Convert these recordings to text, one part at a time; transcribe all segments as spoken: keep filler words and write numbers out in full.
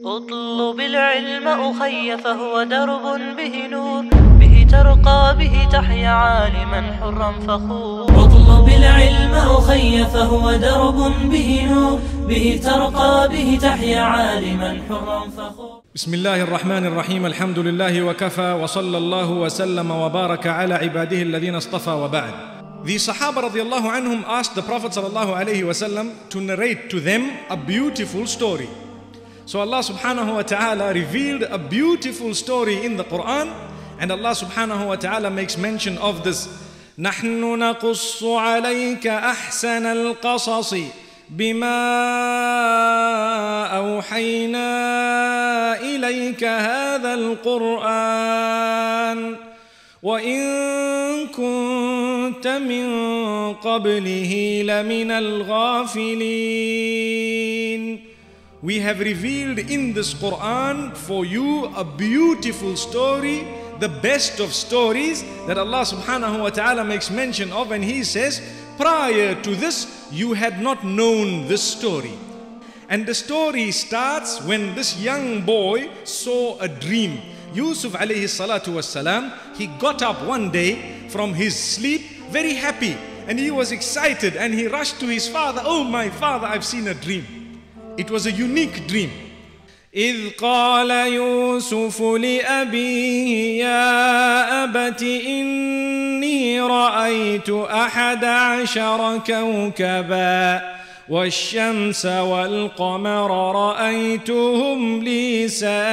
اطلب العلم أخي فهو درب به نور، به ترقى به تحيا عالما حرا فخور. اطلب العلم أخي فهو درب به نور، به ترقى به تحيا عالما حرا فخور. بسم الله الرحمن الرحيم. الحمد لله وكفى وصلى الله وسلم وبارك على عباده الذين اصطفى وبعد. The Sahaba radiallahu anhum asked the Prophet sallallahu alayhi wasallam to narrate to them a beautiful story. So Allah subhanahu wa ta'ala revealed a beautiful story in the Quran, and Allah subhanahu wa ta'ala makes mention of this. نحن نقص عليك أحسن القصص بما أوحينا إليك هذا القرآن وإن كنت من قبله لمن الغافلين. We have revealed in this Quran for you a beautiful story, the best of stories that Allah subhanahu wa ta'ala makes mention of, and He says, prior to this you had not known this story. And the story starts when this young boy saw a dream. Yusuf alayhi salatu was salam, he got up one day from his sleep very happy, and he was excited, and he rushed to his father. Oh my father, I've seen a dream. It was a unique dream. إذ قال يوسف لأبيه يا أبت إني رأيت أحد عشر كوكبا والشمس والقمر رأيتهم لي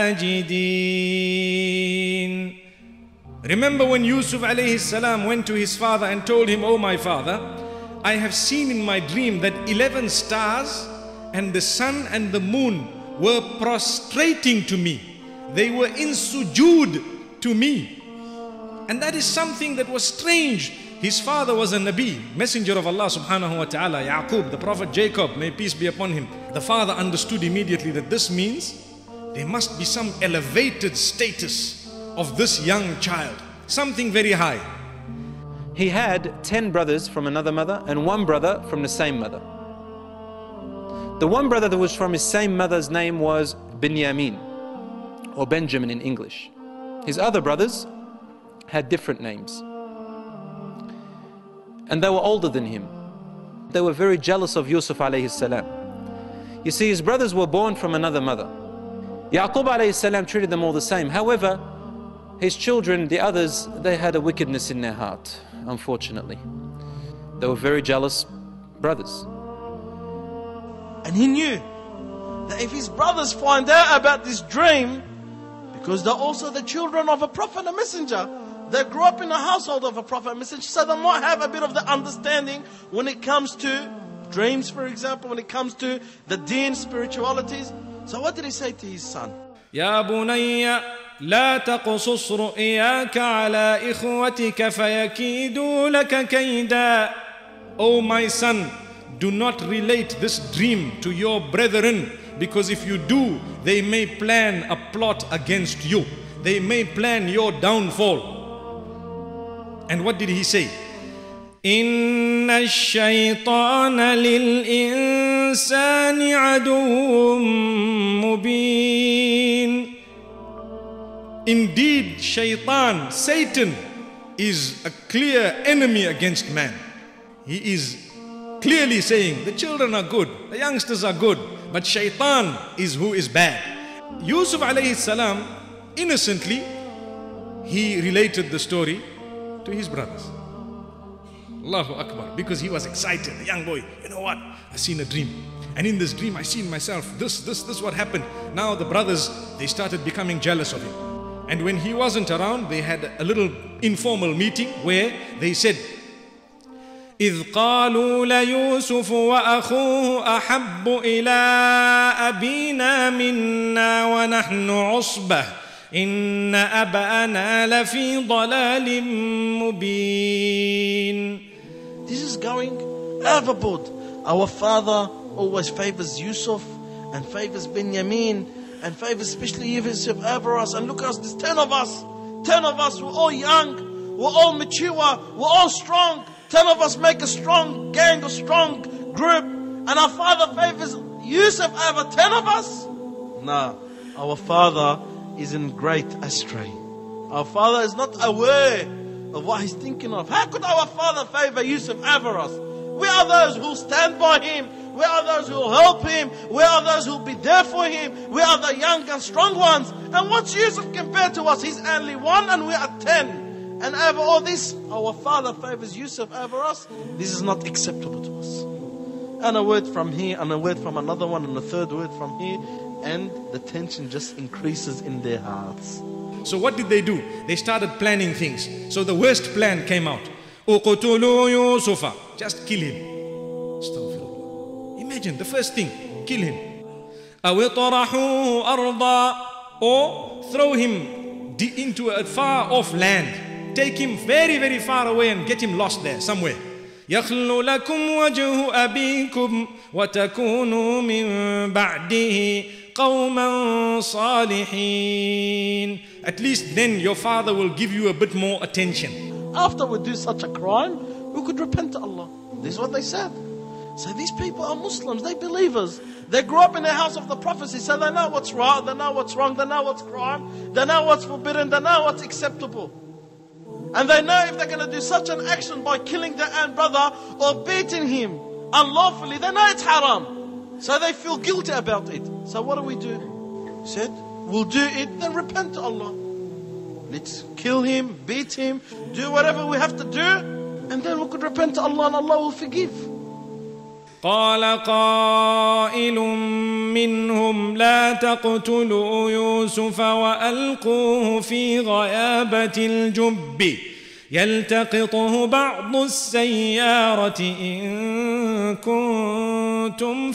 ساجدين. Remember when Yusuf alayhi salam went to his father and told him, "Oh my father, I have seen in my dream that eleven stars and the sun and the moon were prostrating to me. They were in sujood to me." And that is something that was strange. His father was a Nabi, messenger of Allah subhanahu wa ta'ala, Yaqub, the prophet Jacob, may peace be upon him. The father understood immediately that this means there must be some elevated status of this young child, something very high. He had ten brothers from another mother and one brother from the same mother. The one brother that was from his same mother's name was Binyamin, or Benjamin in English. His other brothers had different names. And they were older than him. They were very jealous of Yusuf alayhi salam. You see, his brothers were born from another mother. Yaqub alayhi salam treated them all the same. However, his children, the others, they had a wickedness in their heart, unfortunately. They were very jealous brothers. And he knew that if his brothers find out about this dream, because they're also the children of a prophet, a messenger, they grew up in a household of a prophet, a messenger, so they might have a bit of the understanding when it comes to dreams, for example, when it comes to the deen, spiritualities. So what did he say to his son? يا بني لا تقصص رؤياك على إخوتك فيكيدوا لك كيدا. Oh my son, do not relate this dream to your brethren, because if you do, they may plan a plot against you. They may plan your downfall. And what did he say? إن الشيطان للإنسان عدو مبين. Indeed, shaitan, Satan, is a clear enemy against man. He is clearly saying the children are good, the youngsters are good, but shaitan is who is bad. Yusuf alayhi salam, innocently, he related the story to his brothers. Allahu Akbar, because he was excited, the young boy. You know what? I seen a dream. And in this dream, I seen myself. This, this, this what happened. Now the brothers, they started becoming jealous of him. And when he wasn't around, they had a little informal meeting where they said, إذ قالوا ليوسف وأخوه أحب إلى أبينا منا ونحن عصبة إن أبانا لفي ضلال مبين. This is going overboard. Our father always favors Yusuf and favors Benjamin and favors especially Yusuf over us. And look at us, there's ten of us. Ten of us, we're all young, we're all mature, we're all strong. Ten of us make a strong gang, a strong group, and our father favors Yusuf over ten of us? No. our father is in great astray. Our father is not aware of what he's thinking of. How could our father favor Yusuf over us? We are those who stand by him. We are those who will help him. We are those who will be there for him. We are the young and strong ones. And what's Yusuf compared to us? He's only one and we are ten. And over all this, our father favors Yusuf over us. This is not acceptable to us. And a word from here, and a word from another one, and a third word from here. And the tension just increases in their hearts. So what did they do? They started planning things. So the worst plan came out. Uqtulu Yusufa. Just kill him. Astaghfirullah. Imagine the first thing, kill him. Awitarahu arda. Or throw him into a far off land. Take him very, very far away and get him lost there somewhere. يخل لكم وجه أبيكم وتكونوا من بعده قوما صالحين. At least then your father will give you a bit more attention. After we do such a crime, we could repent to Allah. This is what they said. So these people are Muslims, they're believers. They grew up in the house of the prophecy, so they know what's right, they know what's wrong, they know what's crime, they know what's forbidden, they know what's acceptable. And they know if they're going to do such an action by killing their own brother or beating him unlawfully, they know it's haram. So they feel guilty about it. So what do we do? He said, we'll do it, then repent to Allah. Let's kill him, beat him, do whatever we have to do, and then we could repent to Allah and Allah will forgive. قال قائل منهم لا تقتلوا يوسف وألقوه في غيابة الجب يلتقطه بعض السيارة إن كنتم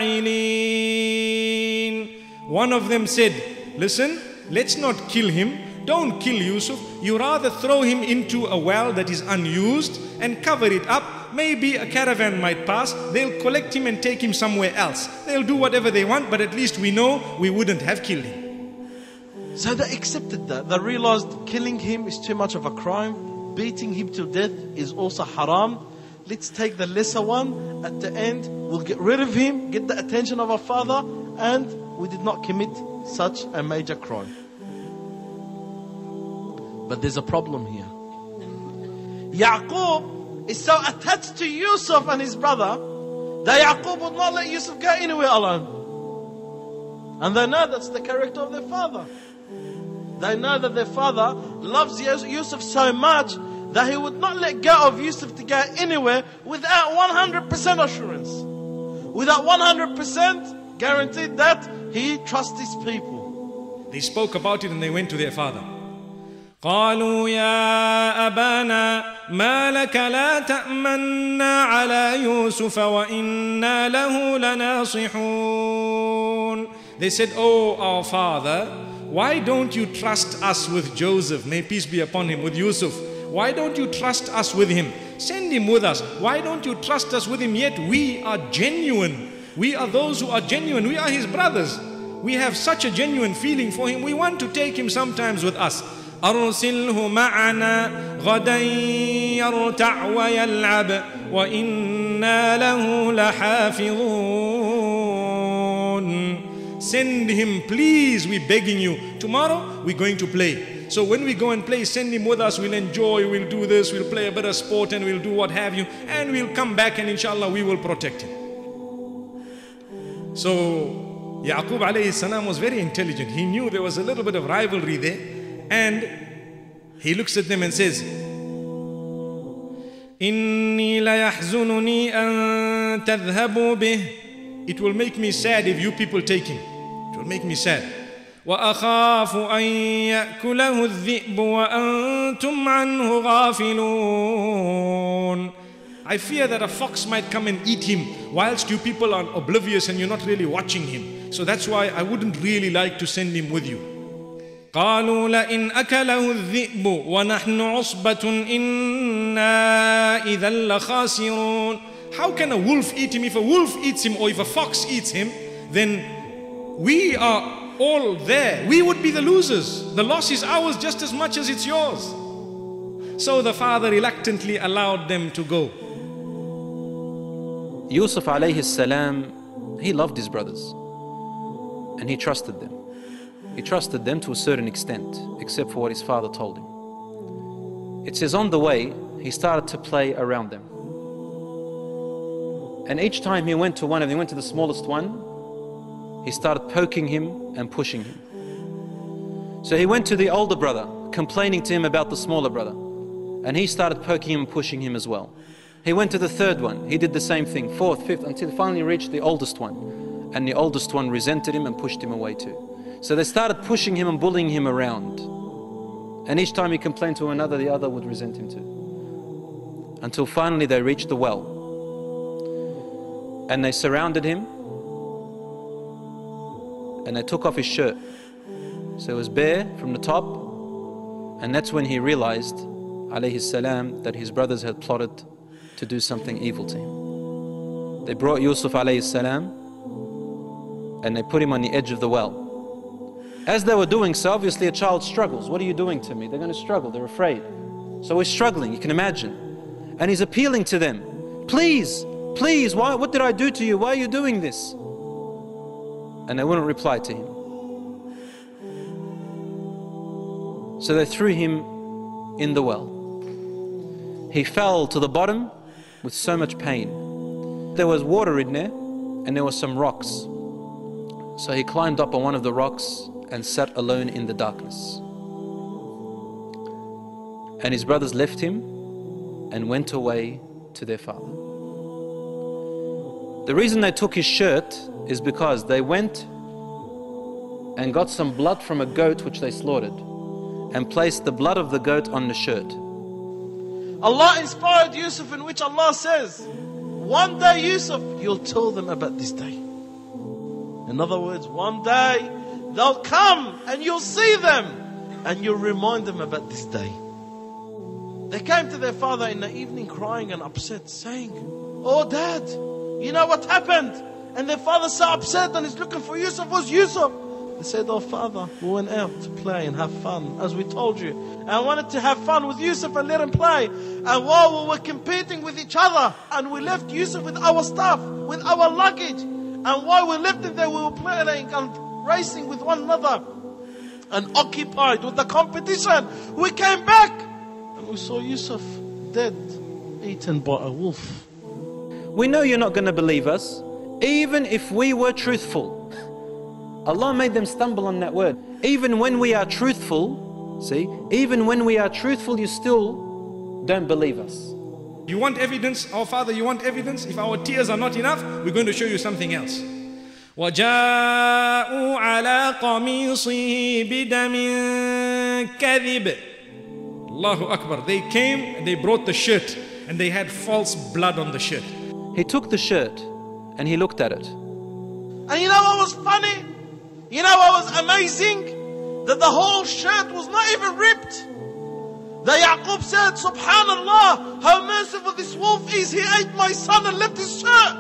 فاعلين. One of them said, listen, let's not kill him. Don't kill Yusuf. You rather throw him into a well that is unused and cover it up. Maybe a caravan might pass. They'll collect him and take him somewhere else. They'll do whatever they want, but at least we know we wouldn't have killed him. So they accepted that. They realized killing him is too much of a crime. Beating him to death is also haram. Let's take the lesser one. At the end, we'll get rid of him, get the attention of our father, and we did not commit such a major crime. But there's a problem here. Yaqub is so attached to Yusuf and his brother that Yaqub would not let Yusuf go anywhere alone. And they know that's the character of their father. They know that their father loves Yusuf so much that he would not let go of Yusuf to go anywhere without one hundred percent assurance. Without one hundred percent guaranteed that he trusts his people. They spoke about it and they went to their father. قالوا يا أبانا ما لك لا تأمنا على يوسف وإنا له لناصحون. They said, oh our father, why don't you trust us with Joseph? May peace be upon him, with Yusuf. Why don't you trust us with him? Send him with us. Why don't you trust us with him? Yet we are genuine. We are those who are genuine. We are his brothers. We have such a genuine feeling for him. We want to take him sometimes with us. أرسله معنا غدا يرتع ويلعب وإنا له لحافظون. Send him, please, we're begging you. Tomorrow we're going to play. So when we go and play, send him with us. We'll enjoy, we'll do this, we'll play a bit of sport and we'll do what have you. And we'll come back and inshallah we will protect him. So Yaqub alayhi salam was very intelligent. He knew there was a little bit of rivalry there. And he looks at them and says, إِنِّي لَيَحْزُنُنِي أَن تَذْهَبُوا بِهِ. It will make me sad if you people take him. It will make me sad. وَأَخَافُ أَن يَأْكُلَهُ الذِّئْبُ وَأَنْتُمْ عَنْهُ غَافِلُونَ. I fear that a fox might come and eat him whilst you people are oblivious and you're not really watching him. So that's why I wouldn't really like to send him with you. قالوا لئن أكله الذئب ونحن عصبة إنا إذا لخاسرون. How can a wolf eat him? If a wolf eats him or if a fox eats him, then we are all there. We would be the losers. The loss is ours just as much as it's yours. So the father reluctantly allowed them to go. Yusuf alayhi salam, he loved his brothers and he trusted them. He trusted them to a certain extent, except for what his father told him. It says on the way, he started to play around them. And each time he went to one of them, he went to the smallest one, he started poking him and pushing him. So he went to the older brother, complaining to him about the smaller brother. And he started poking him and pushing him as well. He went to the third one, he did the same thing, fourth, fifth, until he finally reached the oldest one. And the oldest one resented him and pushed him away too. So they started pushing him and bullying him around. And each time he complained to another, the other would resent him too. Until finally they reached the well. And they surrounded him. And they took off his shirt. So it was bare from the top. And that's when he realized, alayhi salam, that his brothers had plotted to do something evil to him. They brought Yusuf alayhi salam and they put him on the edge of the well. As they were doing so, obviously a child struggles. What are you doing to me? They're going to struggle, they're afraid. So he's struggling, you can imagine. And he's appealing to them, please, please, why, what did I do to you? Why are you doing this? And they wouldn't reply to him. So they threw him in the well. He fell to the bottom with so much pain. There was water in there and there were some rocks. So he climbed up on one of the rocks and sat alone in the darkness. And his brothers left him and went away to their father. The reason they took his shirt is because they went and got some blood from a goat which they slaughtered and placed the blood of the goat on the shirt. Allah inspired Yusuf, in which Allah says, one day Yusuf, you'll tell them about this day. In other words, one day they'll come and you'll see them and you'll remind them about this day. They came to their father in the evening crying and upset, saying, oh dad, you know what happened? And their father's so upset and he's looking for Yusuf. Where's Yusuf? They said, oh father, we went out to play and have fun, as we told you. And I wanted to have fun with Yusuf and let him play. And while we were competing with each other, and we left Yusuf with our stuff, with our luggage. And while we left him there, we were playing and racing with one another. And occupied with the competition. We came back and we saw Yusuf dead, eaten by a wolf. We know you're not going to believe us, even if we were truthful. Allah made them stumble on that word. Even when we are truthful, see, even when we are truthful, you still don't believe us. You want evidence? Our Father, you want evidence? If our tears are not enough, we're going to show you something else. وَجَاءُوا عَلَىٰ قَمِيصِهِ بِدَمٍ كَذِبٍ. Allahu Akbar. They came and they brought the shirt and they had false blood on the shirt. He took the shirt and he looked at it. And you know what was funny? You know what was amazing? That the whole shirt was not even ripped. That Yaqub said, Subhanallah, how merciful this wolf is. He ate my son and left his shirt.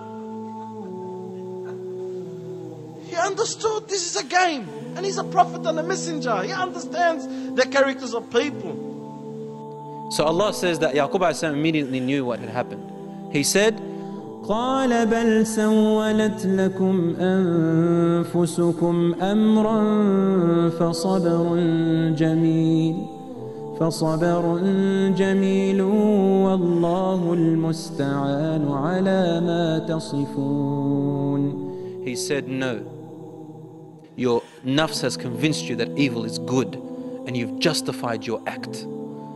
He understood this is a game. And he's a prophet and a messenger. He understands the characters of people. So Allah says that Yaqub alayhi salam immediately knew what had happened. He said, قال بل سولت لكم أنفسكم أمرا فصبر جميل فصبر جميل والله المستعان على ما تصفون. He said, no, your nafs has convinced you that evil is good and you've justified your act.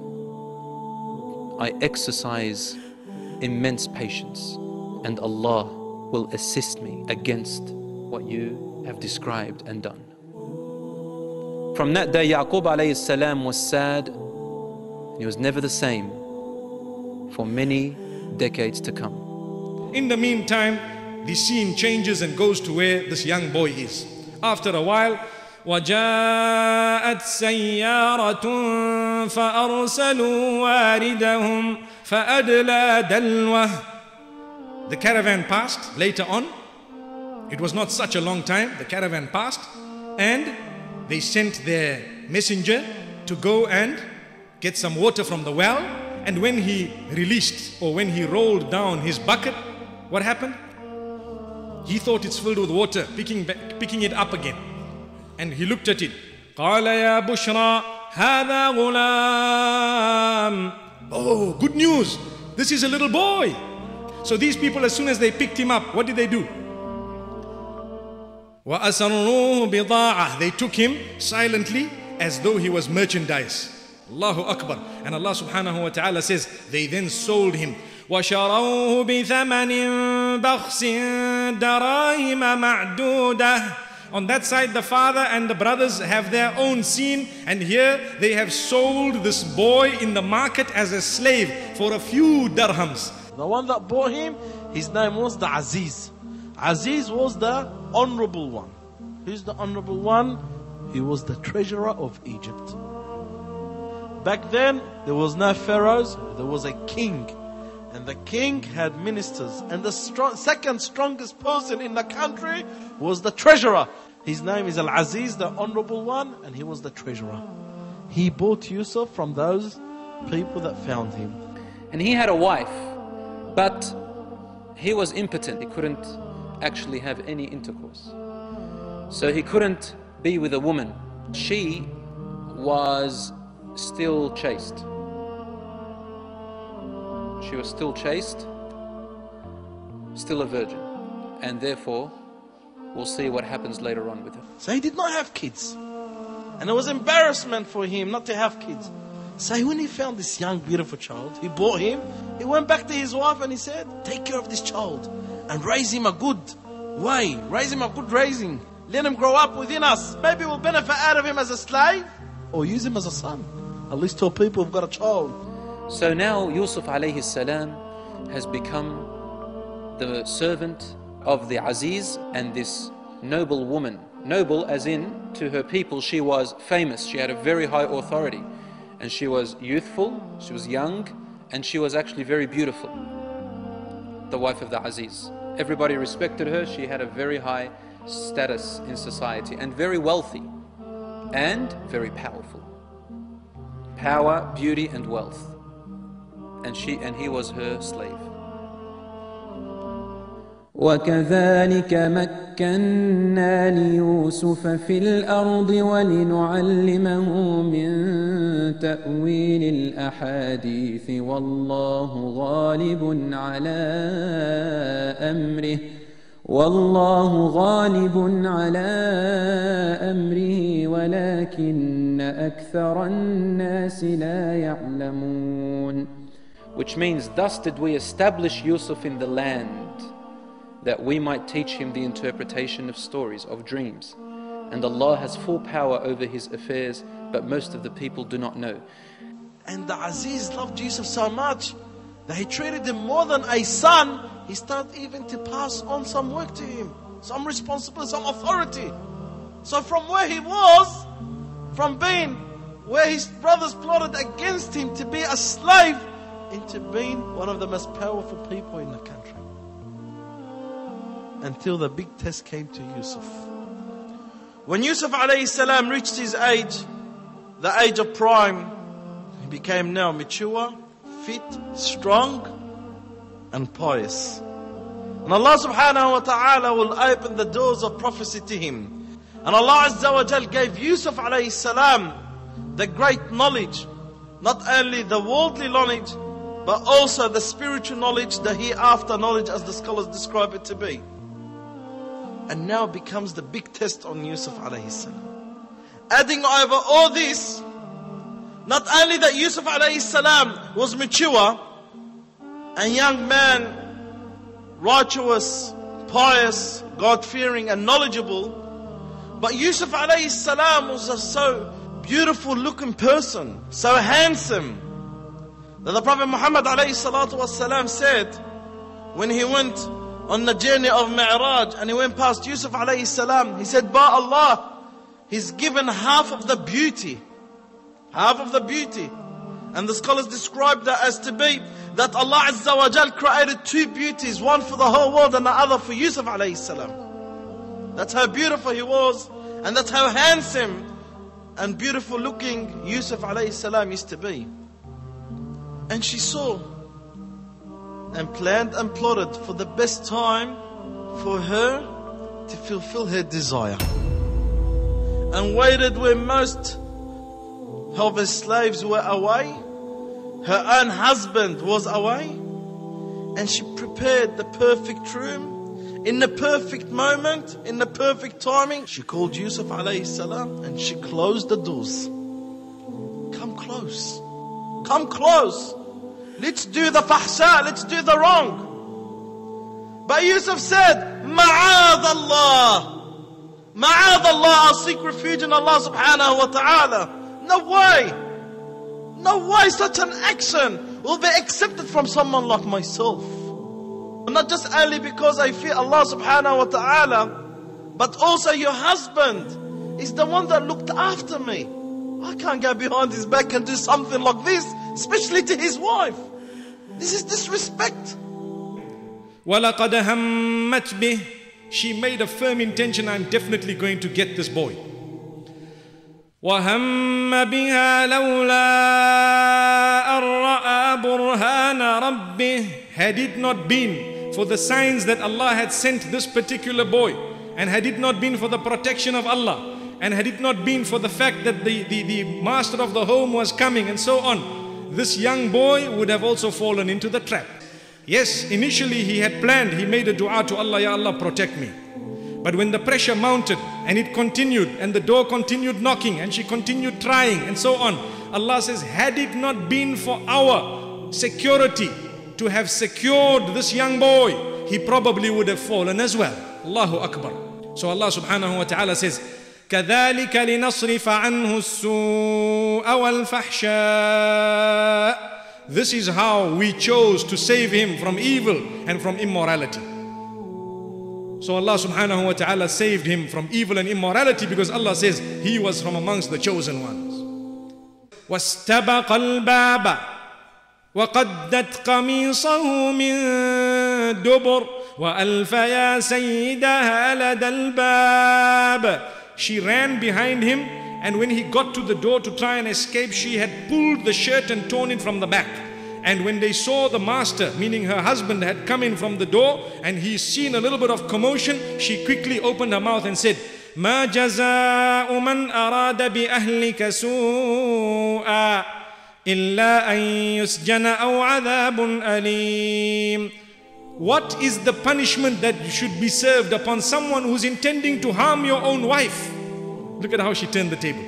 I exercise immense patience, and Allah will assist me against what you have described and done. From that day, Yaqub alayhi salam was sad. He was never the same for many decades to come. In the meantime, the scene changes and goes to where this young boy is. After a while, وَجَاءَتْ سَيَّارَةٌ فَأَرْسَلُوا وَارِدَهُمْ فَأَدْلَى دَلْوَهُ. The caravan passed later on. It was not such a long time. The caravan passed and they sent their messenger to go and get some water from the well. And when he released, or when he rolled down his bucket, what happened? He thought it's filled with water, picking, picking it up again. and he looked at it. قال يا بشرى هذا غلام. Oh, good news. This is a little boy. So these people, as soon as they picked him up, what did they do? وَأَسَرُّوهُ بِضَاعَةً. They took him silently as though he was merchandise. Allahu Akbar. And Allah subhanahu wa ta'ala says, they then sold him. وَشَرَوْهُ بِثَمَنٍ بَخْسٍ دَرَاهِمَ مَعْدُودَةٍ. On that side, the father and the brothers have their own scene, and here they have sold this boy in the market as a slave for a few dirhams. The one that bought him, his name was the Aziz. Aziz was the honorable one. Who's the honorable one? He was the treasurer of Egypt. Back then, there was no pharaohs, there was a king. And the king had ministers. And the strong, second strongest person in the country was the treasurer. His name is Al-Aziz, the honorable one, and he was the treasurer. He bought Yusuf from those people that found him. And he had a wife, but he was impotent. He couldn't actually have any intercourse. So he couldn't be with a woman. She was still chaste. She was still chaste, still a virgin, and therefore we'll see what happens later on with her. So he did not have kids, and it was embarrassment for him not to have kids. So when he found this young beautiful child, he bought him. He went back to his wife and he said, take care of this child and raise him a good way, raise him a good raising, let him grow up within us. Maybe we'll benefit out of him as a slave or use him as a son. At least tell people we've got a child. So now Yusuf alayhi salam has become the servant of the Aziz and this noble woman. Noble as in, to her people, she was famous. She had a very high authority. And she was youthful, she was young, and she was actually very beautiful. The wife of the Aziz. Everybody respected her. She had a very high status in society and very wealthy and very powerful. Power, beauty, and wealth. And she and he was her slave. وكذلك مكنا ليوسف في الأرض ولنعلمه من تأويل الأحاديث والله غالب على أمره والله غالب على أمره ولكن أكثر الناس لا يعلمون. Which means, thus did we establish Yusuf in the land, that we might teach him the interpretation of stories, of dreams. And Allah has full power over his affairs, but most of the people do not know. And the Aziz loved Yusuf so much that he treated him more than a son. He started even to pass on some work to him, some responsibility, some authority. So from where he was, from being where his brothers plotted against him to be a slave, into being one of the most powerful people in the country. Until the big test came to Yusuf. When Yusuf alayhi salam reached his age, the age of prime, he became now mature, fit, strong, and pious. And Allah subhanahu wa ta'ala will open the doors of prophecy to him. And Allah Azza wa Jal gave Yusuf alayhi salam the great knowledge, not only the worldly knowledge, but also the spiritual knowledge, the hereafter knowledge, as the scholars describe it to be. And now becomes the big test on Yusuf alayhi salam. Adding over all this, not only that Yusuf alayhi salam was mature, a young man, righteous, pious, God-fearing and knowledgeable, but Yusuf alayhi salam was a so beautiful looking person, so handsome, that the Prophet Muhammad alayhi salatu wasalam said, when he went on the journey of Mi'raj and he went past Yusuf alayhi salam, he said, by Allah, he's given half of the beauty, half of the beauty. And the scholars described that as to be that Allah Azza wa Jal created two beauties, one for the whole world and the other for Yusuf alayhi salam. That's how beautiful he was, and that's how handsome and beautiful looking Yusuf alayhi salam used to be. And she saw and planned and plotted for the best time for her to fulfill her desire. and waited when most of her slaves were away. Her own husband was away. And she prepared the perfect room in the perfect moment, in the perfect timing. She called Yusuf alayhi salam and she closed the doors. Come close. Come close. Let's do the fahsha. Let's do the wrong. But Yusuf said, Ma'adh Allah. Ma'adh Allah. I'll seek refuge in Allah subhanahu wa ta'ala. No way. No way such an action will be accepted from someone like myself. Not just only because I fear Allah subhanahu wa ta'ala, but also your husband is the one that looked after me. I can't go behind his back and do something like this, especially to his wife. This is disrespect. وَلَقَدْ هَمَّتْ بِهِ. She made a firm intention, I'm definitely going to get this boy. وَهَمَّ بِهَا لَوْلَا أَن رَأَى بُرْهَانَ رَبِّهِ. Had it not been for the signs that Allah had sent this particular boy, and had it not been for the protection of Allah, and had it not been for the fact that the, the, the master of the home was coming and so on, this young boy would have also fallen into the trap. Yes, initially he had planned, he made a dua to Allah, Ya Allah, protect me. But when the pressure mounted and it continued and the door continued knocking and she continued trying and so on, Allah says, had it not been for our security to have secured this young boy, he probably would have fallen as well. Allahu Akbar. So Allah subhanahu wa ta'ala says, كَذَلِكَ لِنَصْرِفَ عَنْهُ السُّوءَ وَالْفَحْشَاءَ. This is how we chose to save him from evil and from immorality. So Allah subhanahu wa ta'ala saved him from evil and immorality because Allah says he was from amongst the chosen ones. وَاسْتَبَقَ الْبَابَ وَقَدَّتْ قَمِيصَهُ مِن دُبُرٍ وَأَلْفَ يَا سَيِّدَهَا لَدَى الْبَابِ. She ran behind him, and when he got to the door to try and escape, she had pulled the shirt and torn it from the back. And when they saw the master, meaning her husband, had come in from the door and he's seen a little bit of commotion, she quickly opened her mouth and said, مَا جَزَاءُ مَنْ أَرَادَ بِأَهْلِكَ سُوءًا إِلَّا أَنْ يُسْجَنَ أَوْ عَذَابٌ أَلِيمٌ. What is the punishment that should be served upon someone who's intending to harm your own wife? Look at how she turned the table.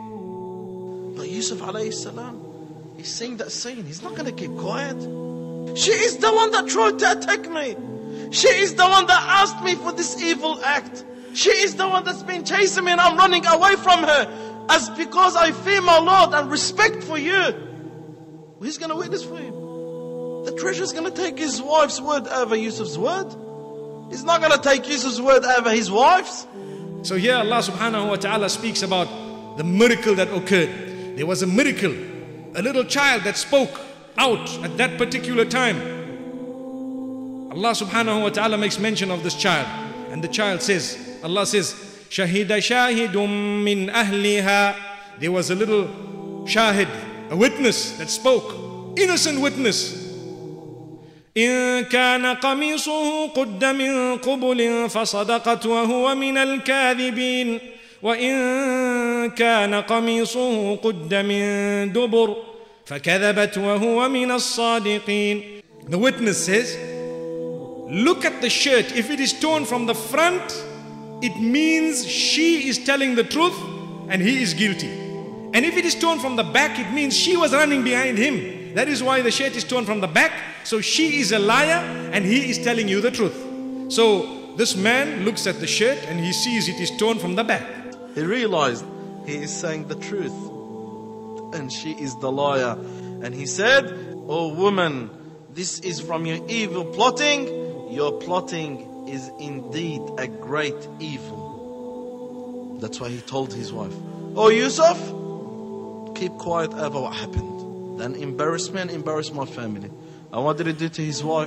But Yusuf alayhi salam, he's seeing that scene. He's not going to keep quiet. She is the one that tried to attack me. She is the one that asked me for this evil act. She is the one that's been chasing me and I'm running away from her. As because I fear my Lord and respect for you. Who's going to witness for him? The treasurer's going to take his wife's word over Yusuf's word. He's not going to take Yusuf's word over his wife's. So here Allah subhanahu wa ta'ala speaks about the miracle that occurred. There was a miracle. A little child that spoke out at that particular time. Allah subhanahu wa ta'ala makes mention of this child. And the child says, Allah says, Shahida shahidum min ahliha. There was a little shahid, a witness that spoke. Innocent witness. إن كان قميصه قد من قبل فصدقت وهو من الكاذبين وإن كان قميصه قد من دبر فكذبت وهو من الصادقين. The witness says, look at the shirt. If it is torn from the front, it means she is telling the truth and he is guilty. And if it is torn from the back, it means she was running behind him. That is why the shirt is torn from the back. So she is a liar and he is telling you the truth. So this man looks at the shirt and he sees it is torn from the back. He realized he is saying the truth and she is the liar. And he said, "Oh woman, this is from your evil plotting. Your plotting is indeed a great evil." That's why he told his wife, "Oh Yusuf, keep quiet over what happened. Then embarrass me and embarrass my family." And what did he do to his wife?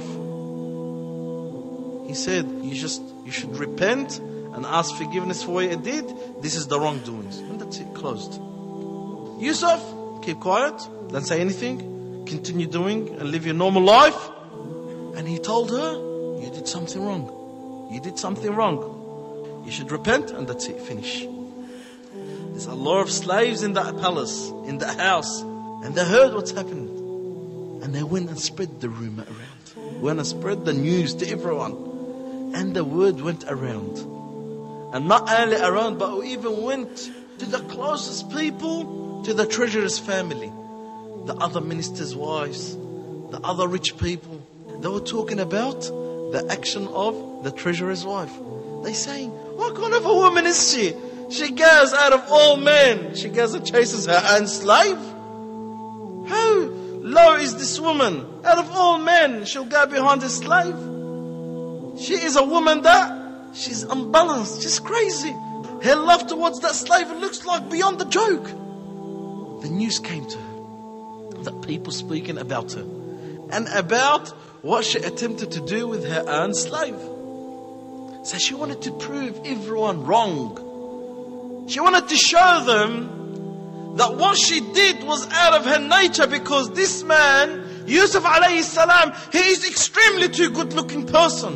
He said, you just you should repent and ask forgiveness for what you did. This is the wrongdoings. And that's it, closed. Yusuf, keep quiet, don't say anything, continue doing and live your normal life. And he told her, you did something wrong. You did something wrong. You should repent and that's it, finish. There's a lot of slaves in that palace, in that house. And they heard what's happened. And they went and spread the rumor around. Went and spread the news to everyone. And the word went around. And not only around, but we even went to the closest people, to the treasurer's family. The other ministers' wives, the other rich people. They were talking about the action of the treasurer's wife. They saying, what kind of a woman is she? She goes out of all men. She goes and chases her own slave. How low is this woman? Out of all men, she'll go behind a slave. She is a woman that she's unbalanced. She's crazy. Her love towards that slave, it looks like beyond the joke. The news came to her that people speaking about her and about what she attempted to do with her own slave. So she wanted to prove everyone wrong. She wanted to show them that what she did was out of her nature, because this man, Yusuf alayhi salam, he is extremely too good looking person.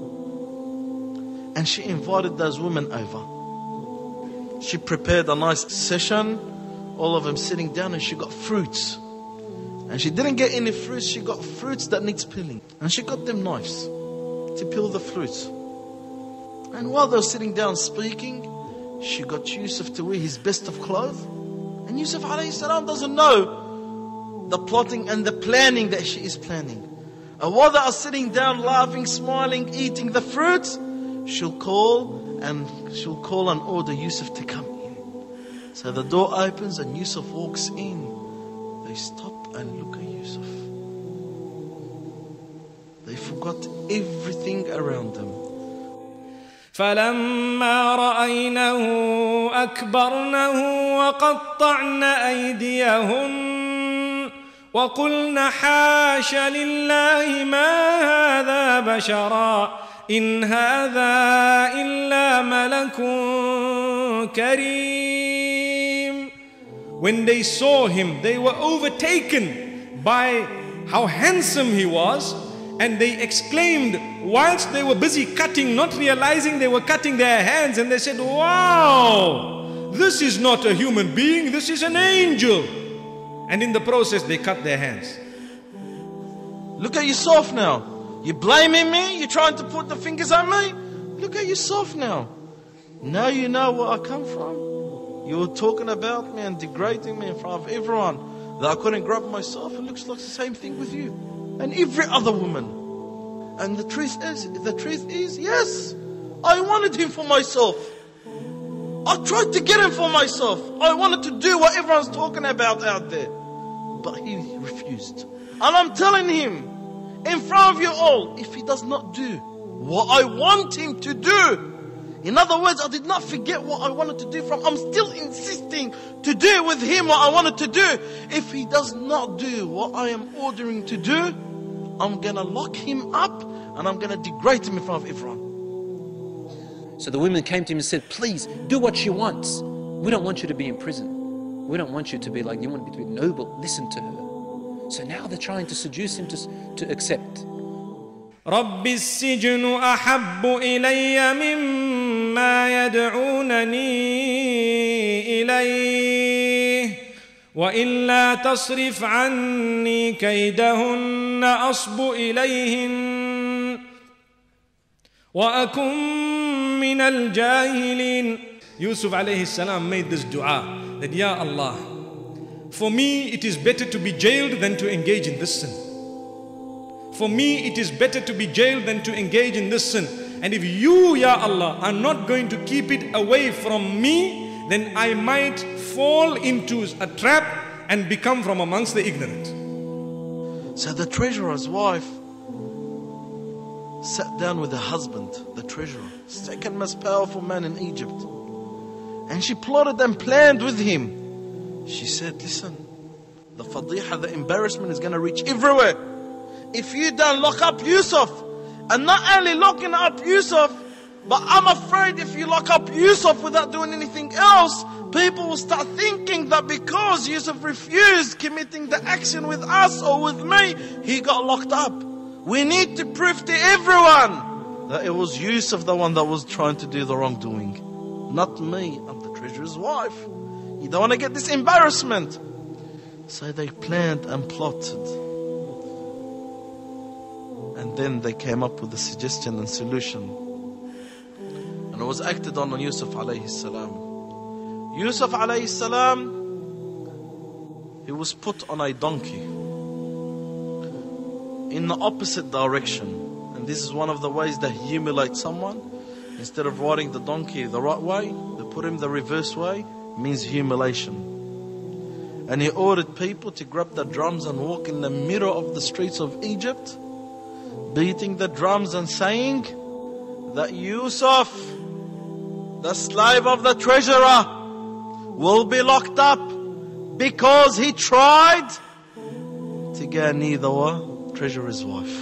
And she invited those women over. She prepared a nice session, all of them sitting down, and she got fruits. And she didn't get any fruits, she got fruits that needs peeling. And she got them knives to peel the fruits. And while they were sitting down speaking, she got Yusuf to wear his best of clothes. And Yusuf alayhi salam doesn't know the plotting and the planning that she is planning. And while they are sitting down laughing, smiling, eating the fruits, she'll call and she'll call and order Yusuf to come in. So the door opens and Yusuf walks in. They stop and look at Yusuf. They forgot everything around them. فلما رأينه أكبرنه وقطعن أيديهن وقلن حاش لله ما هذا بشرا إن هذا إلا ملك كريم. When they saw him, they were overtaken by how handsome he was, and they exclaimed whilst they were busy cutting, not realizing they were cutting their hands, and they said, wow, this is not a human being, this is an angel. And in the process they cut their hands. Look at yourself now. You're blaming me? You're trying to put the fingers on me? Look at yourself now. Now you know where I come from. You were talking about me and degrading me in front of everyone, that I couldn't grab myself. It looks like the same thing with you and every other woman. And the truth is, the truth is, yes, I wanted him for myself. I tried to get him for myself. I wanted to do what everyone's talking about out there. But he refused. And I'm telling him, in front of you all, if he does not do what I want him to do, in other words, I did not forget what I wanted to do from. I'm still insisting to do with him what I wanted to do. If he does not do what I am ordering to do, I'm going to lock him up and I'm going to degrade him in front of everyone. So the women came to him and said, please, do what she wants. We don't want you to be in prison. We don't want you to be like, you want to be noble. Listen to her. So now they're trying to seduce him to, to accept. رب السجن أحب إلي مما يدعونني إليه وإلا تصرف عني كيدهن أصب إليهن وأكن من الجاهلين. Yusuf alayhi salam made this dua that, Ya Allah, for me it is better to be jailed than to engage in this sin. For me it is better to be jailed than to engage in this sin. And if you, Ya Allah, are not going to keep it away from me, then I might fall into a trap and become from amongst the ignorant. So the treasurer's wife sat down with her husband, the treasurer, second most powerful man in Egypt. And she plotted and planned with him. She said, listen, the fadiha, the embarrassment is going to reach everywhere. If you don't lock up Yusuf, and not only locking up Yusuf, but I'm afraid if you lock up Yusuf without doing anything else, people will start thinking that because Yusuf refused committing the action with us or with me, he got locked up. We need to prove to everyone that it was Yusuf the one that was trying to do the wrongdoing, not me. I'm the treasurer's wife. You don't want to get this embarrassment. So they planned and plotted. And then they came up with a suggestion and solution. And it was acted on on Yusuf alayhi salam. Yusuf alayhi salam, he was put on a donkey in the opposite direction. And this is one of the ways they humiliate someone. Instead of riding the donkey the right way, they put him the reverse way. Means humiliation. And he ordered people to grab the drums and walk in the middle of the streets of Egypt, beating the drums and saying that Yusuf, the slave of the treasurer, will be locked up because he tried to go near the treasurer's wife.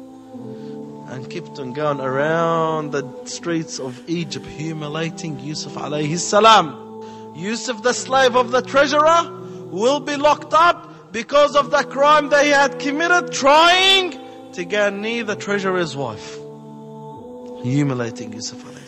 And kept on going around the streets of Egypt, humiliating Yusuf alayhi salam. Yusuf, the slave of the treasurer, will be locked up because of the crime that he had committed, trying to go near the treasurer's wife. Humiliating Yusuf alayhi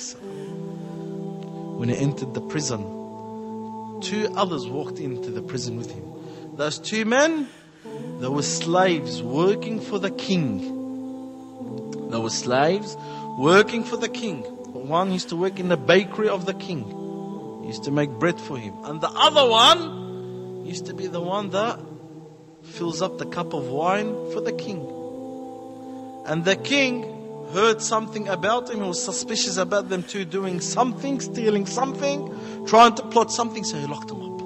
salam. When he entered the prison, two others walked into the prison with him. Those two men, they were slaves working for the king. They were slaves working for the king. One used to work in the bakery of the king. He used to make bread for him. And the other one used to be the one that fills up the cup of wine for the king. And the king heard something about him. He was suspicious about them two doing something, stealing something, trying to plot something, so he locked them up.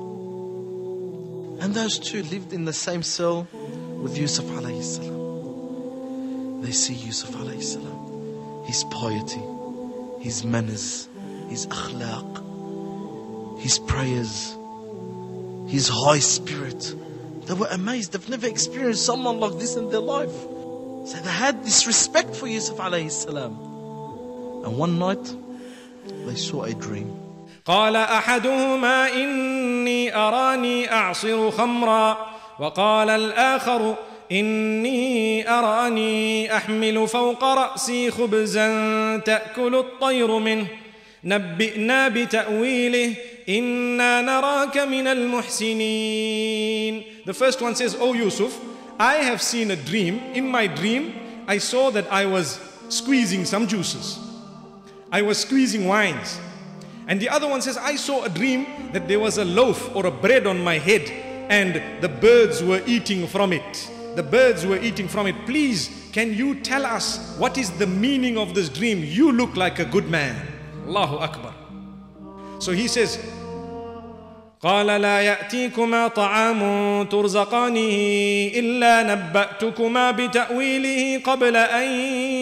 And those two lived in the same cell with Yusuf alayhi salam. They see Yusuf alayhi salam, his piety, his manners, his akhlaq, his prayers, his high spirit. They were amazed. They've never experienced someone like this in their life. So they had this respect for Yusuf alayhi salam. And one night, they saw a dream. قال أحدهما إني أراني أعصر خمرا وقال الآخر إني أراني أحمل فوق رأسي خبزا تأكل الطير منه نبئنا بتأويله إنا نراك من المحسنين. The first one says, "Oh Yusuf, I have seen a dream. In my dream, I saw that I was squeezing some juices. I was squeezing wines." And the other one says, "I saw a dream that there was a loaf or a bread on my head and the birds were eating from it. The birds were eating from it. Please, can you tell us what is the meaning of this dream? You look like a good man." Allahu Akbar. So he says, قال لا يأتيكما طعام ترزقانه إلا نبأتكما بتأويله قبل أن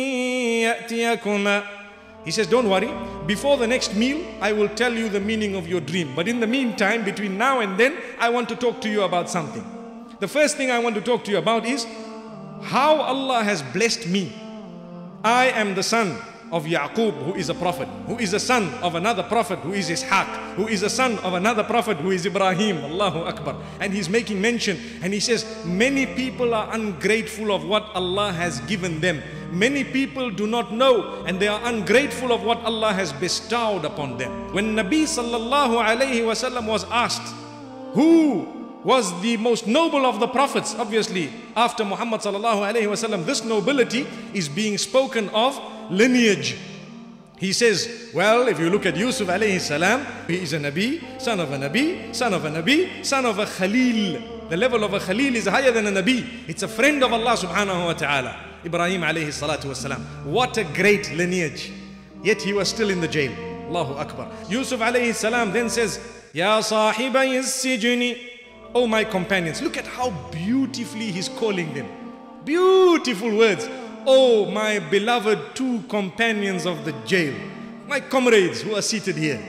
يأتيكما. He says, don't worry, before the next meal, I will tell you the meaning of your dream. But in the meantime, between now and then, I want to talk to you about something. The first thing I want to talk to you about is how Allah has blessed me. I am the son of Yaqub, who is a prophet, who is a son of another prophet, who is Ishaq, who is a son of another prophet, who is Ibrahim. Allahu Akbar. And he's making mention, and he says, many people are ungrateful of what Allah has given them. Many people do not know, and they are ungrateful of what Allah has bestowed upon them. When Nabi sallallahu alayhi wasallam was asked, who was the most noble of the prophets? Obviously, after Muhammad sallallahu alayhi wasallam, this nobility is being spoken of lineage. He says, well, if you look at Yusuf alayhi salam, he is a Nabi, son of a Nabi, son of a Nabi, son of a Khalil. The level of a Khalil is higher than a Nabi. It's a friend of Allah subhanahu wa ta'ala. Ibrahim alayhi salatu wasalam. What a great lineage. Yet he was still in the jail. Allahu Akbar. Yusuf alayhi salam then says, Ya sahibai as-sijni. Oh my companions. Look at how beautifully he's calling them. Beautiful words. Oh my beloved two companions of the jail. My comrades who are seated here.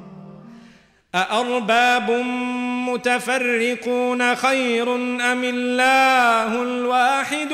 أأرباب متفرقون خير أم الله الواحد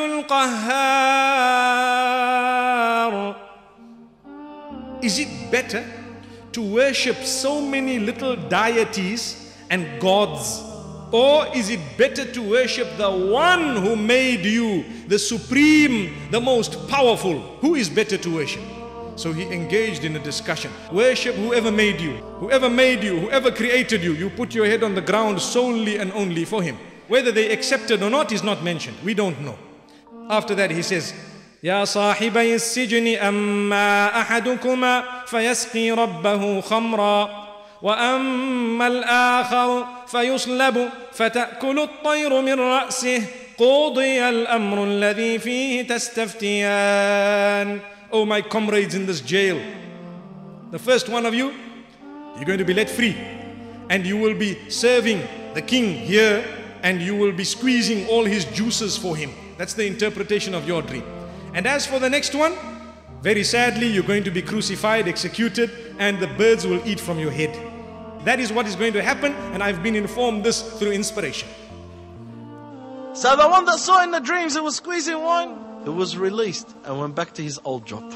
القهار. Is it better to worship so many little deities and gods, or is it better to worship the one who made you, the supreme, the most powerful? Who is better to worship? So he engaged in a discussion. Worship whoever made you, whoever made you, whoever created you. You put your head on the ground solely and only for him. Whether they accepted or not is not mentioned. We don't know. After that he says, يا صاحبي السجن أما أحدكما فيسقي ربه خمرا وأما الآخر فيصلب فتأكل الطير من رأسه قضي الأمر الذي فيه تستفتيان. Oh my comrades in this jail, the first one of you, you're going to be let free and you will be serving the king here and you will be squeezing all his juices for him. That's the interpretation of your dream. And as for the next one, very sadly, you're going to be crucified, executed, and the birds will eat from your head. That is what is going to happen, and I've been informed this through inspiration. So the one that saw in the dreams he was squeezing wine, he was released and went back to his old job.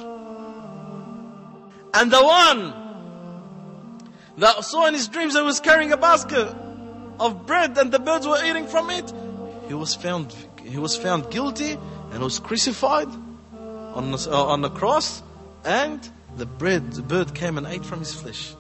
And the one that saw in his dreams he was carrying a basket of bread and the birds were eating from it, he was found he was found guilty and was crucified on the, uh, on the cross, and the bread the bird came and ate from his flesh.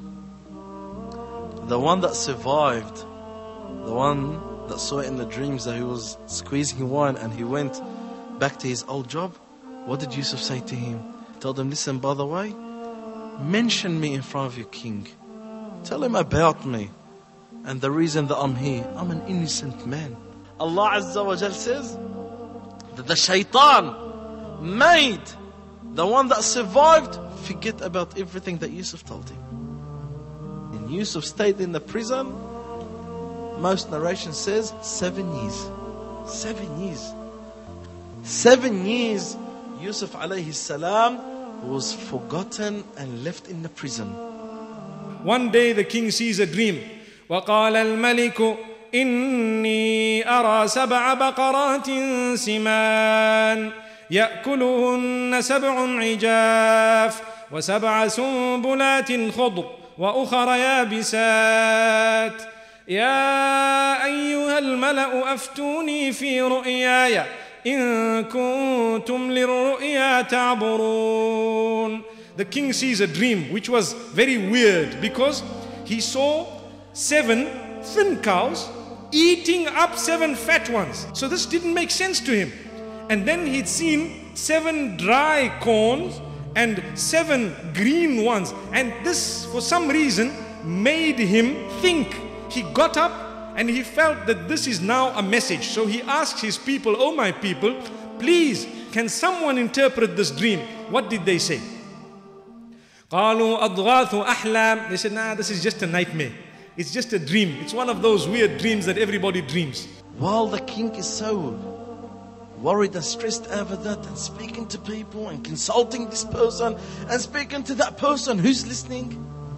The one that survived, the one that saw in the dreams that he was squeezing wine and he went back to his old job, what did Yusuf say to him? He told him, listen, by the way, mention me in front of your king. Tell him about me and the reason that I'm here. I'm an innocent man. Allah Azza wa Jal says that the shaitan made the one that survived forget about everything that Yusuf told him. And Yusuf stayed in the prison, most narration says, seven years. Seven years. Seven years, Yusuf alayhi salam was forgotten and left in the prison. One day the king sees a dream. وَقَالَ الْمَلِكُ إِنِّي أَرَى سَبْعَ بَقَرَاتٍ سِمَانٍ يَأْكُلُهُنَّ سَبْعٌ عِجَافٌ وَسَبْعَ سُنبُلَاتٍ خُضْرٍ وَأُخَرَ يَابِسَاتٍ يَا أَيُّهَا الْمَلَأُ أَفْتُونِي فِي رُؤْيَايَ إِن كُنتُمْ لِلرُّؤْيَا تَعْبُرُونَ. The king sees a dream which was very weird because he saw seven thin cows eating up seven fat ones. So this didn't make sense to him. And then he'd seen seven dry corns and seven green ones. And this, for some reason, made him think. He got up and he felt that this is now a message. So he asked his people, oh my people, please, can someone interpret this dream? What did they say? قالوا أضغاث أحلام. They said, nah, this is just a nightmare. It's just a dream. It's one of those weird dreams that everybody dreams. While the king is so worried and stressed over that and speaking to people and consulting this person and speaking to that person, who's listening?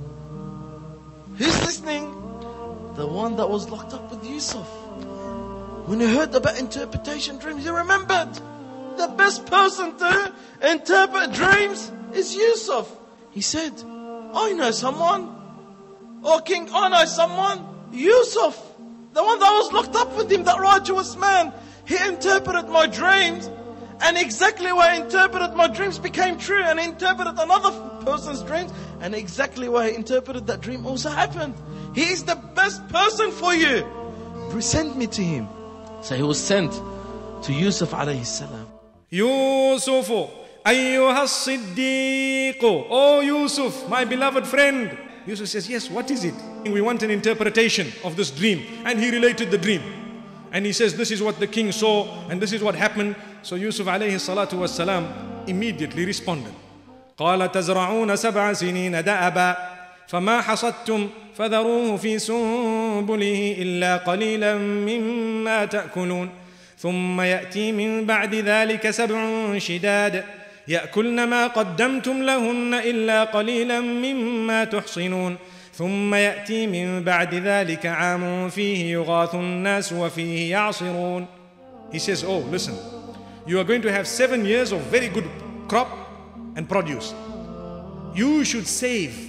Who's listening? The one that was locked up with Yusuf. When he heard about interpretation dreams, he remembered the best person to interpret dreams is Yusuf. He said, I know someone. Oh king, I know someone. Yusuf, the one that was locked up with him, that righteous man. He interpreted my dreams, and exactly where he interpreted my dreams became true, and he interpreted another person's dreams, and exactly where he interpreted that dream also happened. He is the best person for you. Send me to him. So he was sent to Yusuf alayhi salam. Yusufu ayyuha as-siddiq. Oh Yusuf, my beloved friend. Yusuf says, yes, what is it? We want an interpretation of this dream. And he related the dream. And he says, this is what the king saw and this is what happened. So Yusuf alayhi salatu was salam immediately responded. قال تزرعون سبع سنين دأبا فما حصدتم فذروه في سنبله إلا قليلا مما تأكلون ثم يأتي من بعد ذلك سبع شداد يأكلن ما قدمتم لهن إلا قليلا مما تحصنون ثم يأتي من بعد ذلك عام فيه يغاث الناس وفيه يعصرون. He says, oh, listen, you are going to have seven years of very good crop and produce. You should save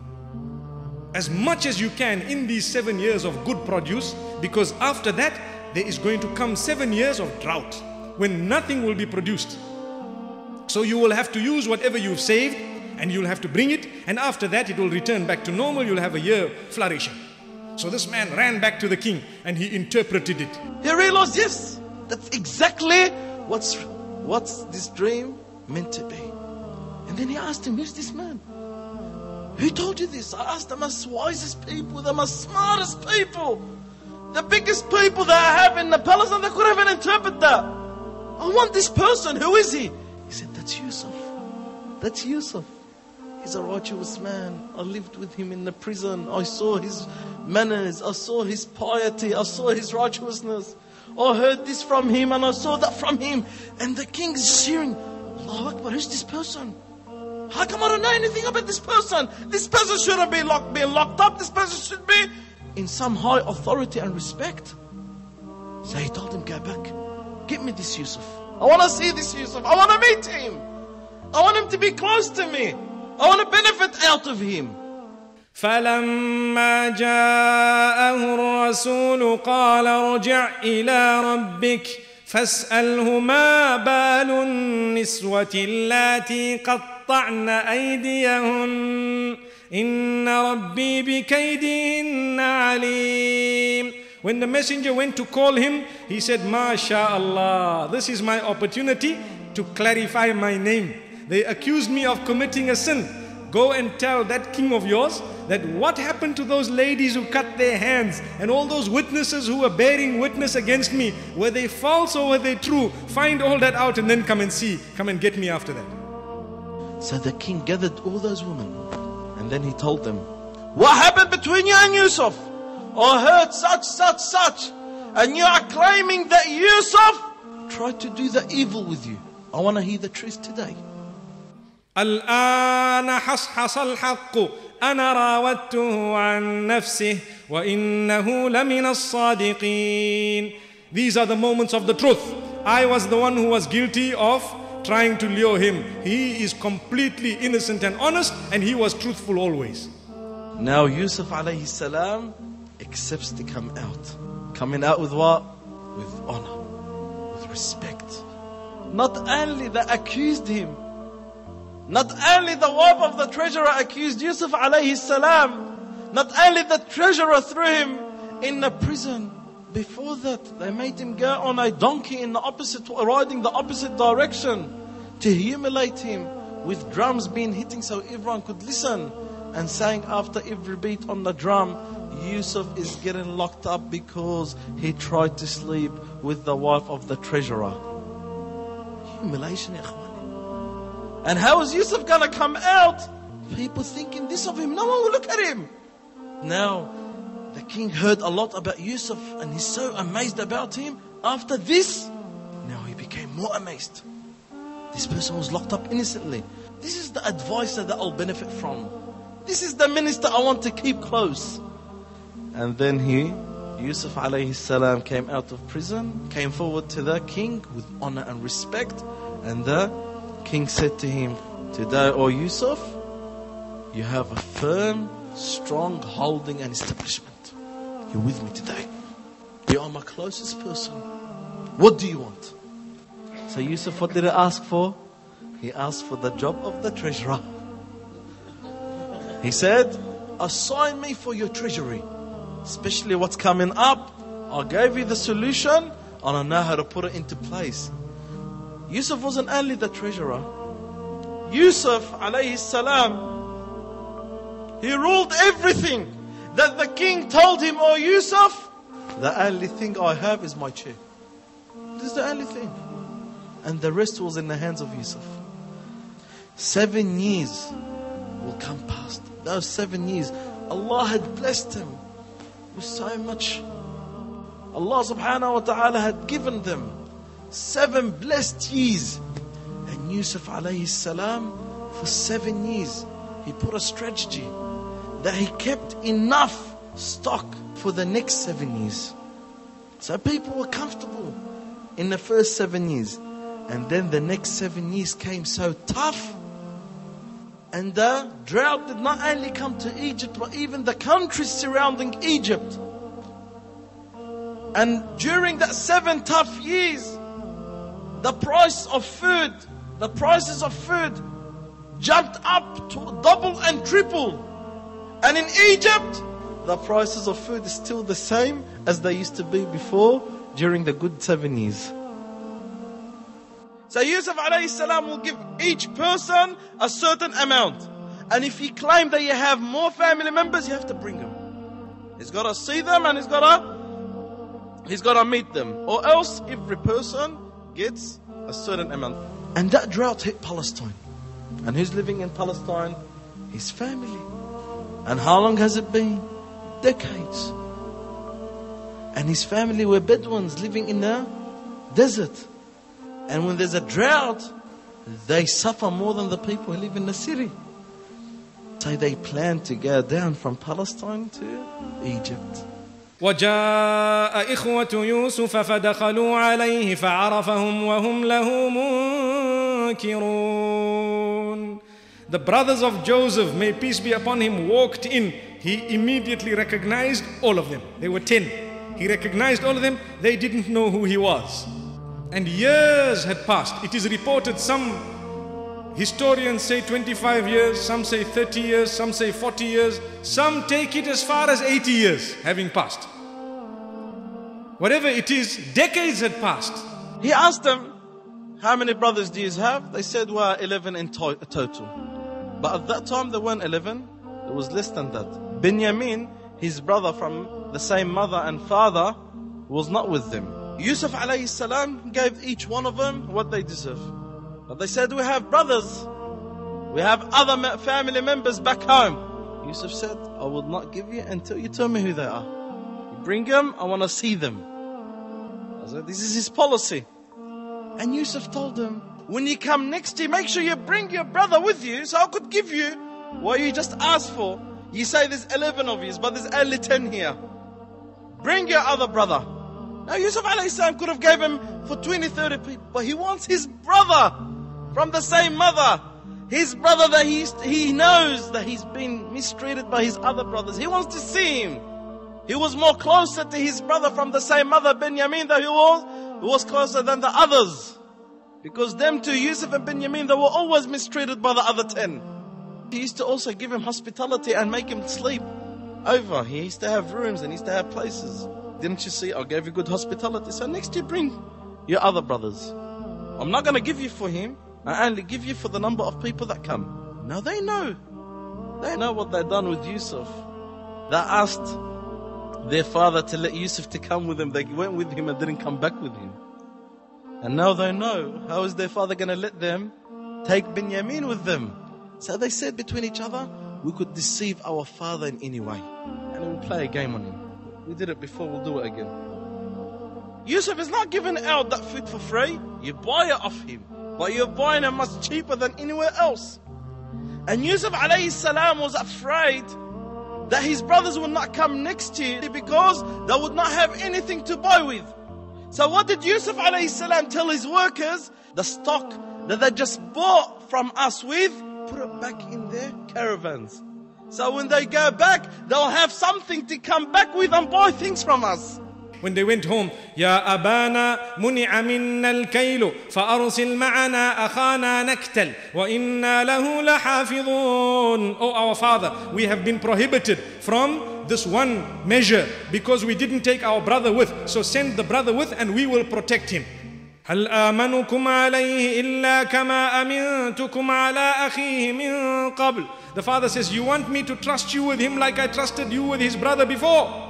as much as you can in these seven years of good produce, because after that there is going to come seven years of drought when nothing will be produced. So you will have to use whatever you've saved and you'll have to bring it, and after that it will return back to normal. You'll have a year flourishing. So this man ran back to the king and he interpreted it. He realized, yes, that's exactly what's, what's this dream meant to be. And then he asked him, who's this man? Who told you this? I asked the most wisest people, the most smartest people, the biggest people that I have in the palace, and they couldn't even interpret that. I want this person. Who is he? He said, that's Yusuf. That's Yusuf. He's a righteous man. I lived with him in the prison. I saw his manners. I saw his piety. I saw his righteousness. I heard this from him and I saw that from him. And the king is cheering, Allahu Akbar, who's this person? How come I don't know anything about this person? This person shouldn't be locked, being locked up. This person should be in some high authority and respect. So he told him, go back. Give me this Yusuf. I want to see this Yusuf. I want to meet him. I want him to be close to me. I want to benefit out of him. فلما جاءه الرسول قال ارجع إلى ربك فاسأله ما بال النسوة اللاتي قطعن أيديهن إن ربي بكيدهن عليم. When the messenger went to call him, he said, MashaAllah, this is my opportunity to clarify my name. They accused me of committing a sin. Go and tell that king of yours that what happened to those ladies who cut their hands and all those witnesses who were bearing witness against me. Were they false or were they true? Find all that out and then come and see. Come and get me after that. So the king gathered all those women and then he told them, what happened between you and Yusuf? I heard such, such, such. And you are claiming that Yusuf tried to do the evil with you. I want to hear the truth today. الآن حصحص الحق أنا راودته عن نفسه وإنه لمن الصادقين. These are the moments of the truth. I was the one who was guilty of trying to lure him. He is completely innocent and honest, and he was truthful always. Now Yusuf alayhi salam accepts to come out. Coming out with what? With honor, with respect. Not only they accused him, not only the wife of the treasurer accused Yusuf alayhi salam, not only the treasurer threw him in the prison. Before that, they made him go on a donkey in the opposite, riding the opposite direction to humiliate him, with drums being hitting so everyone could listen, and saying after every beat on the drum, Yusuf is getting locked up because he tried to sleep with the wife of the treasurer. Humiliation, ya ikhwan. And how is Yusuf gonna come out? People thinking this of him. No one will look at him. Now, the king heard a lot about Yusuf and he's so amazed about him. After this, now he became more amazed. This person was locked up innocently. This is the advisor that I'll benefit from. This is the minister I want to keep close. And then he, Yusuf alayhi salam, came out of prison, came forward to the king with honor and respect, and the king said to him, today, O Yusuf, you have a firm, strong holding and establishment. You're with me today. You are my closest person. What do you want? So Yusuf, what did he ask for? He asked for the job of the treasurer. He said, assign me for your treasury, especially what's coming up. I gave you the solution and I know how to put it into place. Yusuf wasn't only the treasurer. Yusuf alayhi salam, he ruled everything that the king told him, oh Yusuf, the only thing I have is my chair. This is the only thing. And the rest was in the hands of Yusuf. Seven years will come past. Those seven years, Allah had blessed him with so much. Allah subhanahu wa ta'ala had given them seven blessed years. And Yusuf alayhi salam, for seven years, he put a strategy that he kept enough stock for the next seven years. So people were comfortable in the first seven years. And then the next seven years came so tough. And the drought did not only come to Egypt, but even the countries surrounding Egypt. And during that seven tough years, the price of food, the prices of food jumped up to double and triple. And in Egypt, the prices of food is still the same as they used to be before during the good seventies. So Yusuf alayhi salam will give each person a certain amount. And if you claim that you have more family members, you have to bring them. He's got to see them and he's got to he's got to meet them. Or else every person gets a certain amount. And that drought hit Palestine. And who's living in Palestine? His family. And how long has it been? Decades. And his family were Bedouins living in the desert. And when there's a drought, they suffer more than the people who live in the city. So they plan to go down from Palestine to Egypt. وجاء إخوة يوسف فدخلوا عليه فعرفهم وهم له منكرون. The brothers of Joseph, may peace be upon him, walked in. He immediately recognized all of them. They were ten. He recognized all of them. They didn't know who he was. And years had passed. It is reported, some historians say twenty-five years, some say thirty years, some say forty years, some take it as far as eighty years having passed. Whatever it is, decades had passed. He asked them, how many brothers do you have? They said, well, eleven in to- total. But at that time there weren't eleven, it was less than that. Benjamin, his brother from the same mother and father, was not with them. Yusuf alayhi salam gave each one of them what they deserve. But they said, we have brothers, we have other family members back home. Yusuf said, I will not give you until you tell me who they are. You bring them, I want to see them. I said, this is his policy. And Yusuf told them, when you come next year, make sure you bring your brother with you, so I could give you what you just asked for. You say there's eleven of you, but there's only ten here. Bring your other brother. Now Yusuf alayhi salam could have gave him for twenty, thirty people, but he wants his brother from the same mother. His brother that he, he knows that he's been mistreated by his other brothers. He wants to see him. He was more closer to his brother from the same mother, Benjamin, that he was, he was closer than the others. Because them two, Yusuf and Benjamin, they were always mistreated by the other ten. He used to also give him hospitality and make him sleep over. He used to have rooms and he used to have places. Didn't you see, I gave you good hospitality. So next you bring your other brothers. I'm not going to give you for him. I only give you for the number of people that come. Now they know. They know what they've done with Yusuf. They asked their father to let Yusuf to come with them. They went with him and didn't come back with him. And now they know. How is their father going to let them take Benjamin with them? So they said between each other, we could deceive our father in any way. And we'll play a game on him. We did it before, we'll do it again. Yusuf is not giving out that food for free. You buy it off him. But you're buying it much cheaper than anywhere else. And Yusuf alayhi salam was afraid that his brothers would not come next year because they would not have anything to buy with. So what did Yusuf alayhi salam tell his workers? The stock that they just bought from us with, put it back in their caravans. So when they go back, they'll have something to come back with and buy things from us. When they went home, يا أبانا منع منا الكيل فأرسل معنا أخانا نكتل وإنا له لحافظون. Oh, our father, we have been prohibited from this one measure because we didn't take our brother with. So send the brother with and we will protect him. هل آمنكم عليه إلا كما أمنتكم على أخيه من قبل. The father says, you want me to trust you with him like I trusted you with his brother before?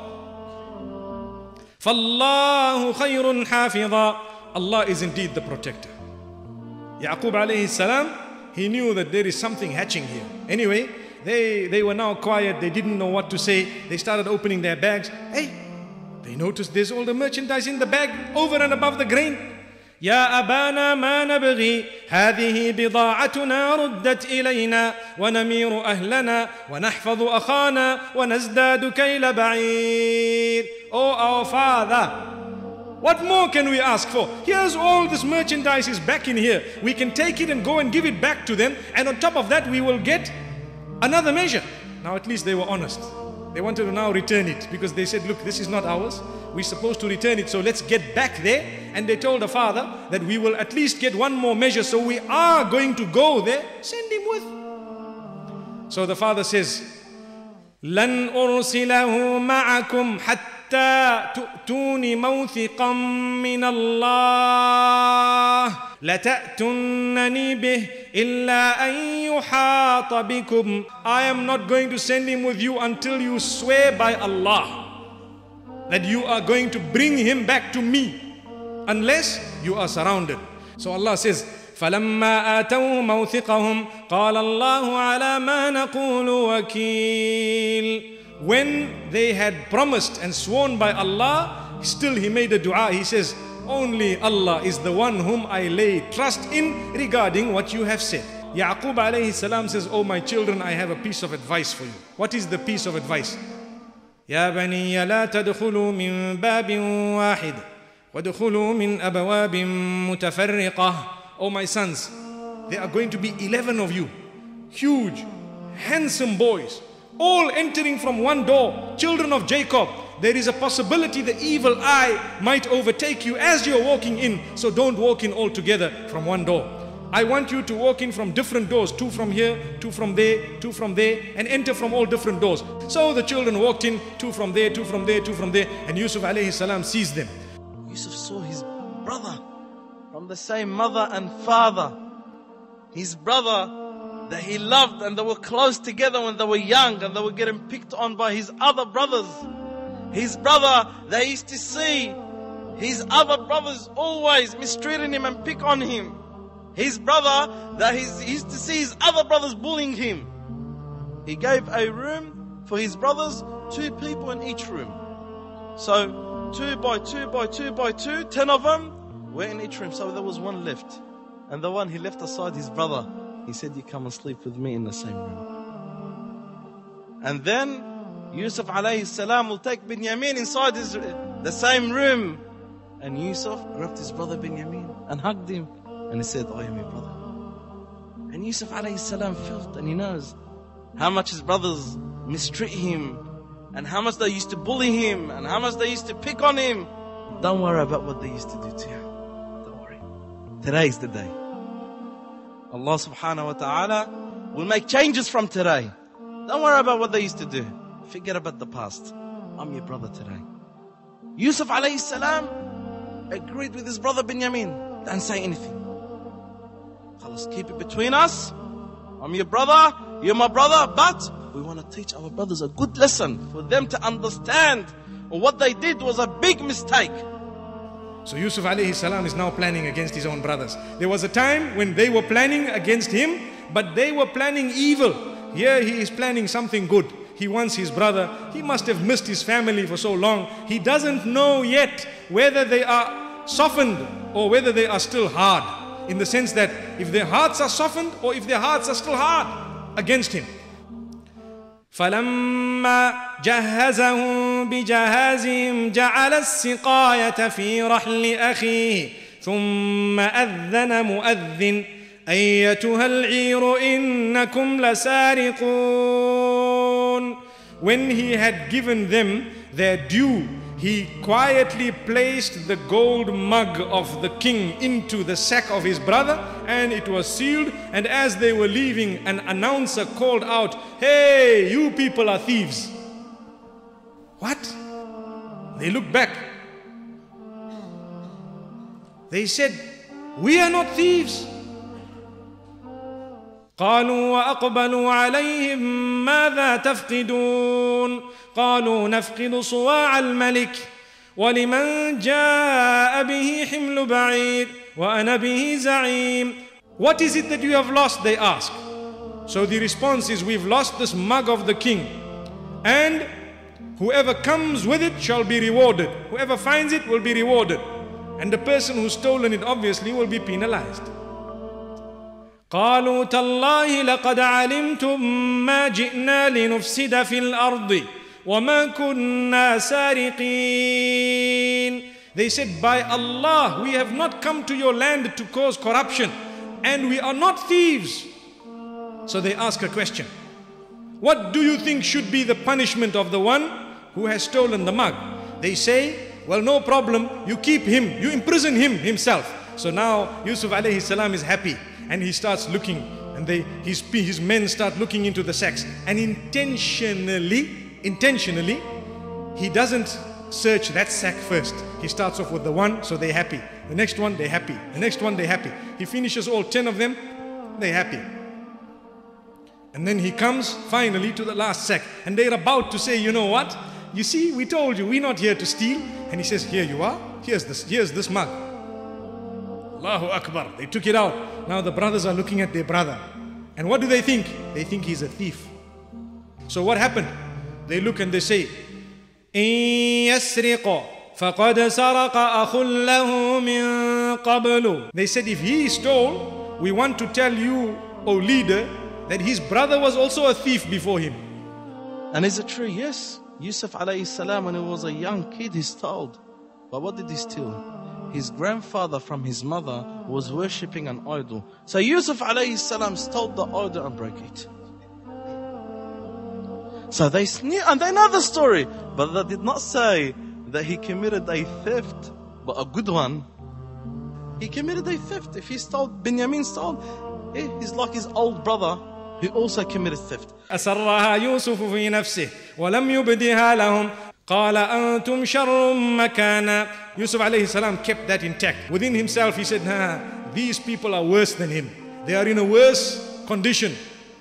فَاللَّهُ خَيْرٌ حَافِظًا. Allah is indeed the protector. Yaqub alayhi salam, he knew that there is something hatching here. Anyway, they, they were now quiet. They didn't know what to say. They started opening their bags. Hey, they noticed there's all the merchandise in the bag over and above the grain. يا أبانا ما نبغي هذه بضاعتنا ردت إلينا ونمير أهلنا ونحفظ أخانا ونزداد كيل بعير. Oh, our father, what more can we ask for? Here's all this merchandise is back in here. We can take it and go and give it back to them, and on top of that we will get another measure. Now at least they were honest. They wanted to now return it because they said, look, this is not ours. We're supposed to return it, so let's get back there. And they told the father that we will at least get one more measure, so we are going to go there. Send him with. So the father says, لن أرسله معكم حتى تؤتوني موثقا من الله لتأتونني به إلا أن يحاط بكم. I am not going to send him with you until you swear by Allah that you are going to bring him back to me, unless you are surrounded. So Allah says, فَلَمَّا آتَوْا مَوْثِقَهُمْ قَالَ اللَّهُ عَلَى مَا نَقُولُ وَكِيلٌ. When they had promised and sworn by Allah, still he made a dua. He says, only Allah is the one whom I lay trust in regarding what you have said. Yaqub alayhi salam says, oh my children, I have a piece of advice for you. What is the piece of advice? يَا بَنِيَّ لَا تَدْخُلُوا مِن بَابٍ وَاحِدٍ وَادْخُلُوا مِنْ أَبْوَابٍ مُتَفَرِّقَةٍ. Oh my sons, there are going to be eleven of you, huge, handsome boys, all entering from one door, children of Jacob. There is a possibility the evil eye might overtake you as you're walking in, so don't walk in all together from one door. I want you to walk in from different doors, two from here, two from there, two from there, and enter from all different doors. So the children walked in, two from there, two from there, two from there, and Yusuf alayhi salam sees them. Yusuf saw his brother from the same mother and father. His brother that he loved, and they were close together when they were young, and they were getting picked on by his other brothers. His brother, they used to see his other brothers always mistreating him and pick on him. His brother, that he used to see his other brothers bullying him. He gave a room for his brothers, two people in each room. So two by two by two by two, ten of them were in each room. So there was one left. And the one he left aside, his brother, he said, you come and sleep with me in the same room. And then Yusuf alayhi salam will take Binyamin inside his, the same room. And Yusuf grabbed his brother Binyamin and hugged him. And he said, I am your brother. And Yusuf alayhi salam felt, and he knows how much his brothers mistreat him, and how much they used to bully him, and how much they used to pick on him. Don't worry about what they used to do to you. Don't worry. Today is the day. Allah subhanahu wa ta'ala will make changes from today. Don't worry about what they used to do. Forget about the past. I'm your brother today. Yusuf alayhi salam agreed with his brother Binyamin. Don't say anything. Let's keep it between us. I'm your brother, you're my brother, but we want to teach our brothers a good lesson for them to understand what they did was a big mistake. So Yusuf alayhi salam is now planning against his own brothers. There was a time when they were planning against him, but they were planning evil. Here he is planning something good. He wants his brother. He must have missed his family for so long. He doesn't know yet whether they are softened or whether they are still hard. In the sense that if their hearts are softened or if their hearts are still hard against him. فَلَمَّا جَهَّزَهُم بِجَهَازِهِمْ جَعَلَ السِّقَايَةَ فِي رَحْلِ أَخِيهِ ثُمَّ أَذَّنَ مُؤَذِّنٌ أَيَّتُهَا الْعِيرُ إِنَّكُمْ لَسَارِقُونَ. When he had given them their due, he quietly placed the gold mug of the king into the sack of his brother, and it was sealed. And as they were leaving, an announcer called out, hey, you people are thieves. What? They looked back. They said, we are not thieves. قالوا وأقبلوا عليهم ماذا تفقدون قالوا نفقد صواع الملك ولمن جاء به حمل بعير وأنا به زعيم. What is it that you have lost? They ask. So the response is, we've lost this mug of the king, and whoever comes with it shall be rewarded. Whoever finds it will be rewarded, and the person who's stolen it obviously will be penalized. قالوا تالله لقد علمتم ما جئنا لنفسد في الأرض وما كنا سارقين. They said, by Allah, we have not come to your land to cause corruption, and we are not thieves. So they ask a question. What do you think should be the punishment of the one who has stolen the mug? They say, well, no problem, you keep him, you imprison him himself. So now Yusuf alayhi salam is happy. And he starts looking, and And they, his, his men start looking into the sacks. And intentionally, intentionally, he doesn't search that sack first. He starts off with the one, so they're happy. The next one, they're happy. The next one, they're happy. He finishes all ten of them, they're happy. And then he comes finally to the last sack. And they're about to say, you know what? You see, we told you, we're not here to steal. And he says, here you are. Here's this, here's this mug. Allahu Akbar. They took it out. Now the brothers are looking at their brother. And what do they think? They think he's a thief. So what happened? They look and they say, إِن يَسْرِقَ فَقَدْ سَرَقَ أَخٌ لَهُ مِن قَبْلُ. They said, if he stole, we want to tell you, O leader, that his brother was also a thief before him. And is it true? Yes. Yusuf alayhi salam, when he was a young kid, he stole. But what did he steal? His grandfather from his mother was worshipping an idol. So Yusuf alayhi salam stole the idol and broke it. So they knew, and they know the story, but they did not say that he committed a theft, but a good one. He committed a theft. If he stole, Binyamin stole, he's like his old brother who also committed theft. أسرها يوسف في نفسه ولم يبدها لهم قال أنتم شر مكانا. Yusuf alayhi salam kept that intact. Within himself he said, nah, these people are worse than him. They are in a worse condition.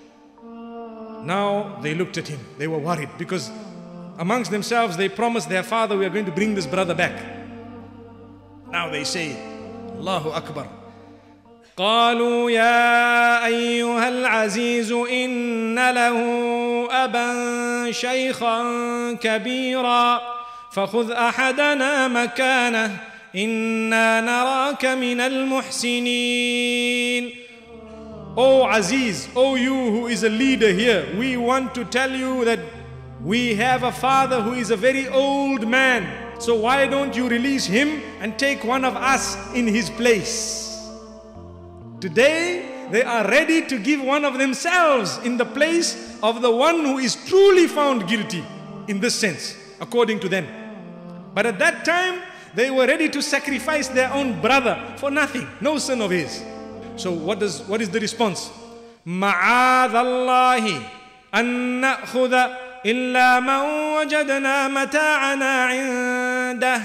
Now they looked at him. They were worried because amongst themselves they promised their father, we are going to bring this brother back. Now they say, Allahu Akbar. قالوا يا أيها العزيز إن له أبا شيخا كبيرا فخذ أحدنا مكانه إنا نراك من المحسنين. O Aziz, O you who is a leader here, we want to tell you that we have a father who is a very old man. So why don't you release him and take one of us in his place? Today, they are ready to give one of themselves in the place of the one who is truly found guilty in this sense, according to them. But at that time, they were ready to sacrifice their own brother for nothing, no son of his. So what does what is the response? مَعَاذَ اللَّهِ أَن نَأْخُذَ إِلَّا مَنْ وَجَدْنَا مَتَاعَنَا عِنْدَهِ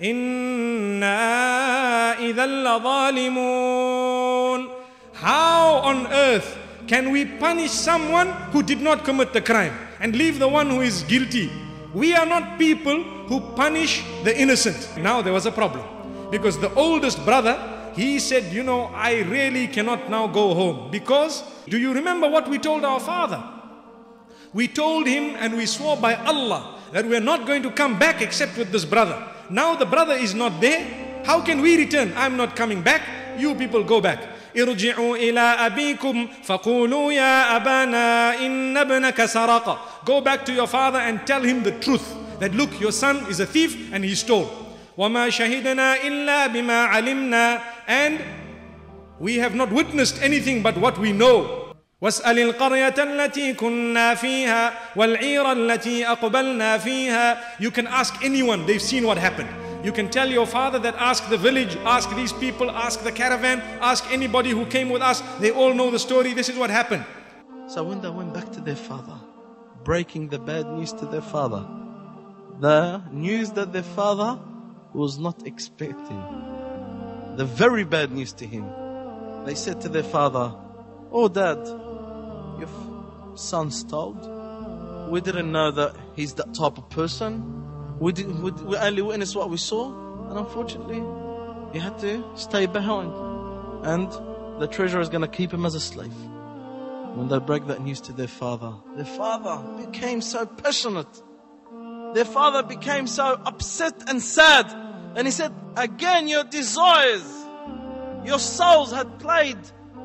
إِنَّا إِذًا لَظَالِمُونَ. How on earth can we punish someone who did not commit the crime and leave the one who is guilty? We are not people who punish the innocent. Now there was a problem because the oldest brother, he said, you know, I really cannot now go home because, do you remember what we told our father? We told him and we swore by Allah that we are not going to come back except with this brother. Now the brother is not there. How can we return? I'm not coming back. You people go back. ارجعوا إلى أبيكم فقولوا يا أبانا إن ابنك سرق. Go back to your father and tell him the truth. That look, your son is a thief and he stole. وما شهدنا إلا بما علمنا. And we have not witnessed anything but what we know. واسأل القرية التي كنا فيها والعير التي أقبلنا فيها. You can ask anyone, they've seen what happened. You can tell your father that ask the village, ask these people, ask the caravan, ask anybody who came with us. They all know the story. This is what happened. So when they went back to their father, breaking the bad news to their father, the news that their father was not expecting, the very bad news to him, they said to their father, oh dad, your son stole. We didn't know that he's that type of person. We, did, we, we only witnessed what we saw, and unfortunately, he had to stay behind. And the treasurer is going to keep him as a slave. When they break that news to their father, their father became so passionate. Their father became so upset and sad. And he said, again, your desires, your souls had played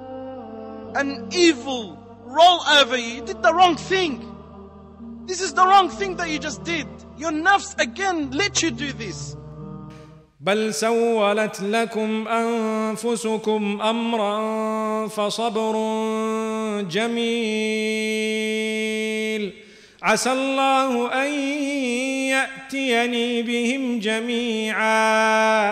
an evil role over you. You did the wrong thing. This is the wrong thing that you just did. Your nafs again let you do this. بل سولت لكم أنفسكم أمرا فصبر جميل عسى الله أن يأتيني بهم جميعا.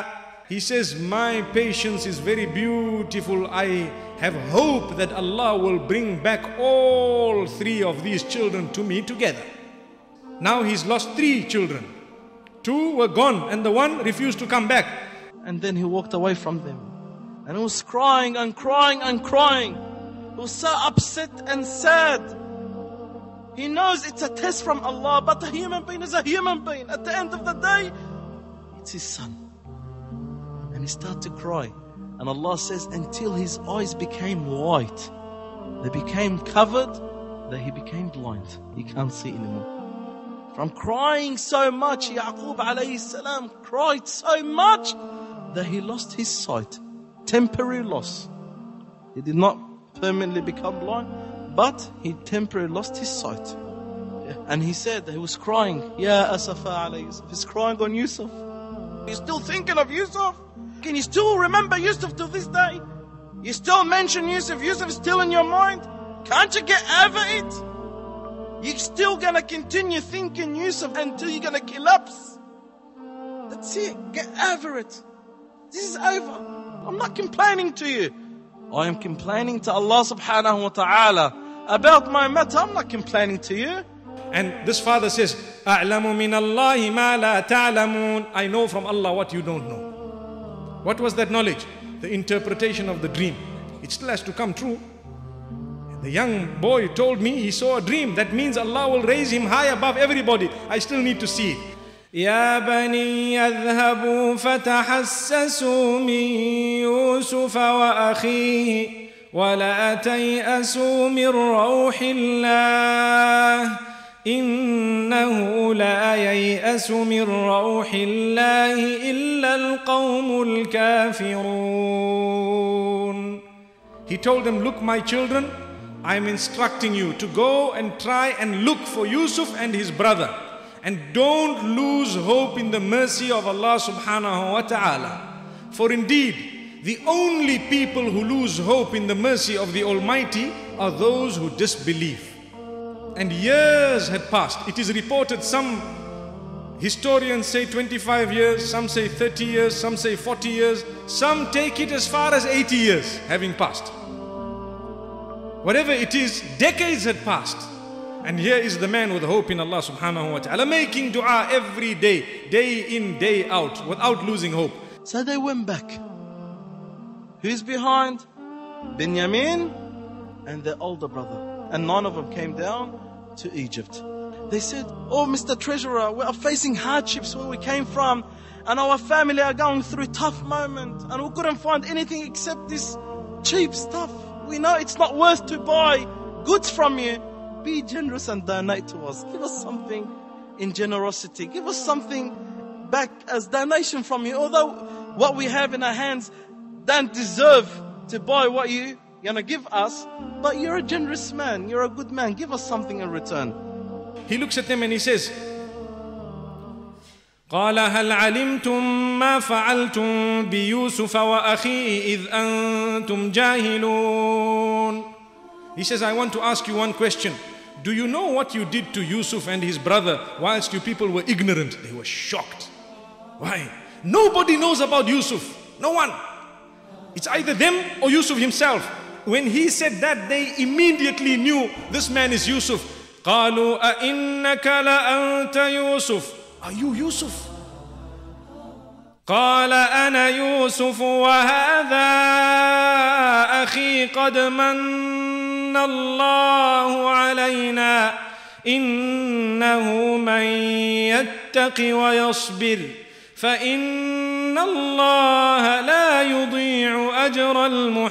he says, my patience is very beautiful. I have hope that Allah will bring back all three of these children to me together. Now he's lost three children. Two were gone and the one refused to come back. And then he walked away from them. And he was crying and crying and crying. He was so upset and sad. He knows it's a test from Allah, but a human being is a human being. At the end of the day, it's his son. And he started to cry. And Allah says, until his eyes became white, they became covered, that he became blind. He can't see anymore. From crying so much, Yaqub alayhi salam cried so much that he lost his sight. Temporary loss. He did not permanently become blind, but he temporarily lost his sight. And he said that he was crying, Ya Asafa alayhi Yusuf. He's crying on Yusuf. He's still thinking of Yusuf. Can you still remember Yusuf to this day? You still mention Yusuf. Yusuf is still in your mind. Can't you get over it? You're still gonna continue thinking Yusuf until you're gonna collapse. That's it. Get over it. This is over. I'm not complaining to you. I am complaining to Allah subhanahu wa ta'ala about my matter. I'm not complaining to you. And this father says, أَعْلَمُ مِنَ اللَّهِ مَا لَا تَعْلَمُونَ. I know from Allah what you don't know. What was that knowledge? The interpretation of the dream. It still has to come true. The young boy told me he saw a dream. That means Allah will raise him high above everybody. I still need to see it. يا بني اذهبوا فتحسسوا من يوسف وأخيه ولا تيأسوا من روح الله إنه لا ييأس من روح الله إلا القوم الكافرون. He told them, look my children, I am instructing you to go and try and look for Yusuf and his brother. And don't lose hope in the mercy of Allah subhanahu wa ta'ala. For indeed, the only people who lose hope in the mercy of the Almighty are those who disbelieve. And years had passed. It is reported some historians say twenty-five years, some say thirty years, some say forty years, some take it as far as eighty years having passed. Whatever it is, decades had passed. And here is the man with hope in Allah subhanahu wa ta'ala, making dua every day, day in, day out, without losing hope. So they went back. Who's behind? Benjamin and their older brother. And none of them came down to Egypt. They said, oh Mister Treasurer, we are facing hardships where we came from, and our family are going through a tough moment, and we couldn't find anything except this cheap stuff. We know it's not worth to buy goods from you. Be generous and donate to us. Give us something in generosity. Give us something back as donation from you. Although what we have in our hands don't deserve to buy what you, you're going to give us. But you're a generous man. You're a good man. Give us something in return. He looks at them and he says, قال هل علمتم ما فعلتم بيوسف وأخيه إذ أنتم جاهلون. He says, I want to ask you one question. Do you know what you did to Yusuf and his brother whilst you people were ignorant? They were shocked. Why? Nobody knows about Yusuf. No one. It's either them or Yusuf himself. When he said that, they immediately knew this man is Yusuf. قالوا أئنك لأنت يوسف. Are you Yusuf? قال أنا يوسف وهذا أخي قد من الله علينا إنه من يتق ويصبر فإن الله لا يضيع أجر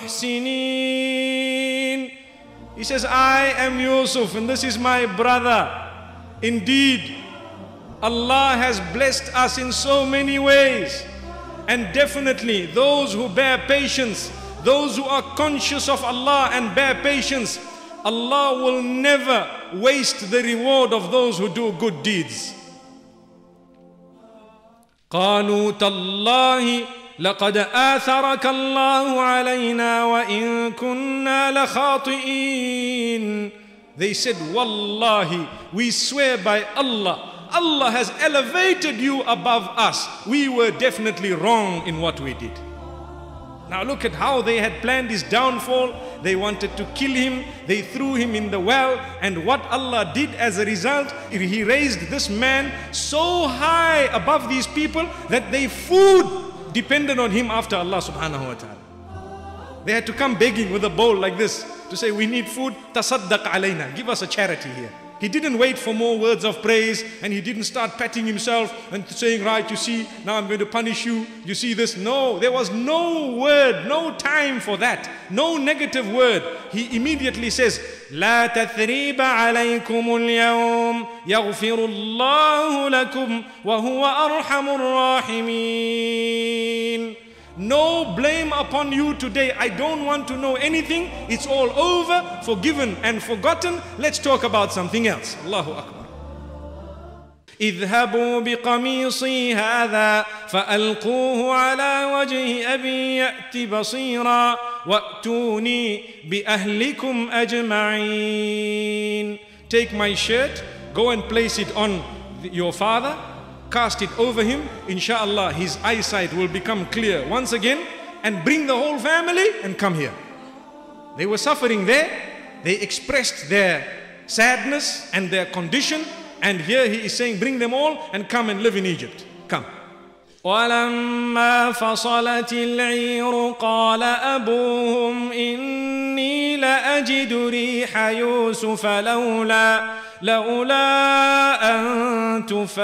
المحسنين. He says, I am Yusuf and this is my brother. Indeed, Allah has blessed us in so many ways. And definitely those who bear patience, those who are conscious of Allah and bear patience, Allah will never waste the reward of those who do good deeds. قالوا تالله لقد آثرك الله علينا وإن كنا لخاطئين. They said, Wallahi, we swear by Allah, Allah has elevated you above us. We were definitely wrong in what we did. Now look at how they had planned his downfall. They wanted to kill him. They threw him in the well. And what Allah did as a result, He raised this man so high above these people that their food depended on him after Allah subhanahu wa ta'ala. They had to come begging with a bowl like this to say, we need food, tasaddaq alayna, give us a charity here. He didn't wait for more words of praise, and he didn't start patting himself and saying, right, you see, now I'm going to punish you. You see this? No, there was no word, no time for that. No negative word. He immediately says, لا تثريب عليكم اليوم يغفر الله لكم وهو أرحم الراحمين. No blame upon you today. I don't want to know anything. It's all over, forgiven and forgotten. Let's talk about something else. Allahu Akbar. اذهبوا بقميصي هذا فألقوه على وجه أبي يأت بصيرا وأتوني بأهلكم أجمعين. Take my shirt, go and place it on your father. Cast it over him, inshallah his eyesight will become clear once again, and bring the whole family and come here. They were suffering there, they expressed their sadness and their condition, and here he is saying bring them all and come and live in Egypt. Come. ولما فصلت العير قال أبوهم إني لأجد ريح يوسف لولا لولا أن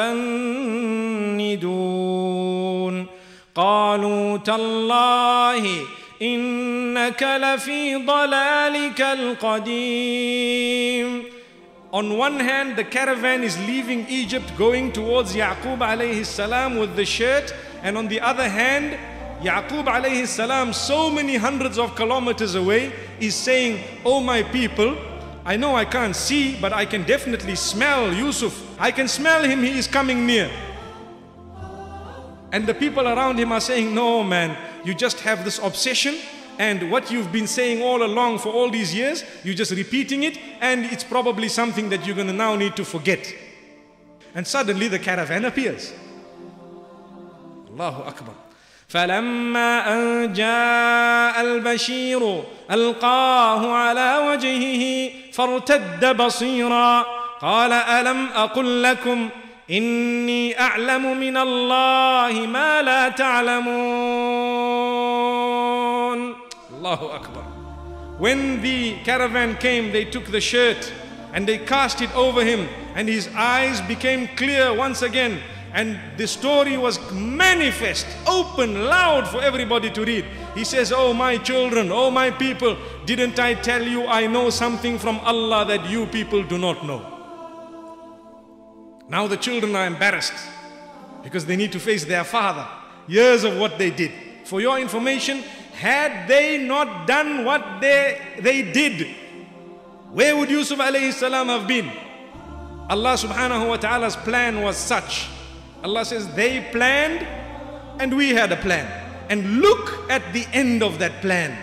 تفندون قالوا تالله إنك لفي ضلالك القديم. On one hand, the caravan is leaving Egypt going towards Yaqub alayhi salam with the shirt, and on the other hand, Yaqub alayhi salam, so many hundreds of kilometers away, is saying, oh my people, I know I can't see, but I can definitely smell Yusuf. I can smell him, he is coming near. And the people around him are saying, no man, you just have this obsession, and what you've been saying all along for all these years, you're just repeating it, and it's probably something that you're going to now need to forget. And suddenly the caravan appears. Allahu Akbar. فلما أن جاء البشير ألقاه على وجهه فارتد بصيرا قال ألم أقل لكم إني أعلم من الله ما لا تعلمون. Allahu Akbar. When the caravan came, they took the shirt and they cast it over him, and his eyes became clear once again. And the story was manifest, open, loud for everybody to read. He says, oh my children, oh my people, didn't I tell you I know something from Allah that you people do not know? Now the children are embarrassed because they need to face their father. Years of what they did. For your information, had they not done what they, they did, where would Yusuf alayhi salam have been? Allah subhanahu wa ta'ala's plan was such. Allah says they planned and we had a plan. And look at the end of that plan.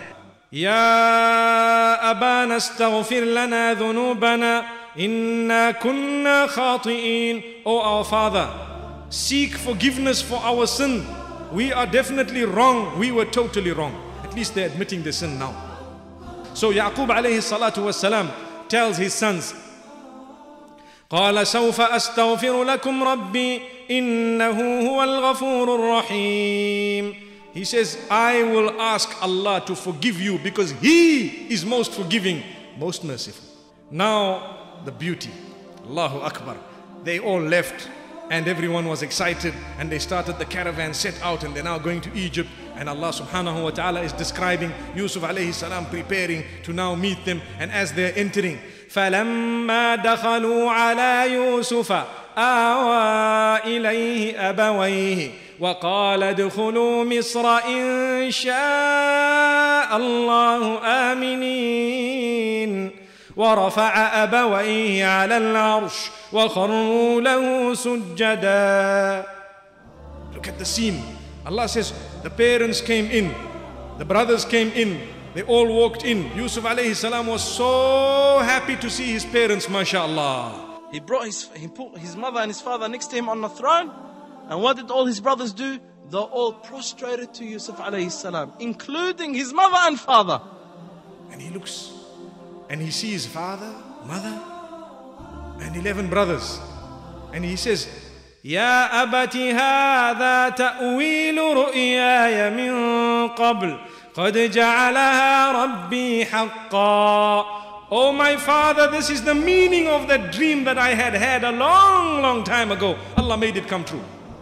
يا أبانا استغفر لنا ذنوبنا إنا كنا خاطئين. O our Father, seek forgiveness for our sin. We are definitely wrong. We were totally wrong. At least they're admitting the sin now. So Yaqub alayhi salatu wasalam tells his sons, قال سوف أستغفر لكم ربي إنه هو الغفور الرحيم. He says, I will ask Allah to forgive you because He is most forgiving, most merciful. Now the beauty. Allahu Akbar. They all left and everyone was excited, and they started the caravan, set out, and they're now going to Egypt. And Allah subhanahu wa ta'ala is describing Yusuf alayhi salam preparing to now meet them. And as they're entering, فلما دخلوا على يوسف آوى إليه أبويه وقال ادخلوا مصر إن شاء الله آمنين ورفع أبويه على العرش وخروا له سجدا. Look at the scene. Allah says the parents came in, the brothers came in, they all walked in. Yusuf alayhi salam was so happy to see his parents, mashallah. He brought his, he put his mother and his father next to him on the throne. And what did all his brothers do? They're all prostrated to Yusuf alayhi salam, including his mother and father. And he looks and he sees father, mother, and eleven brothers. And he says, Ya abati hadha ta'wilu ru'yaya min qabl qad ja'alaha rabbi haqqa. Oh my father, this is the meaning of that dream that I had had a long, long time ago. Allah made it come true.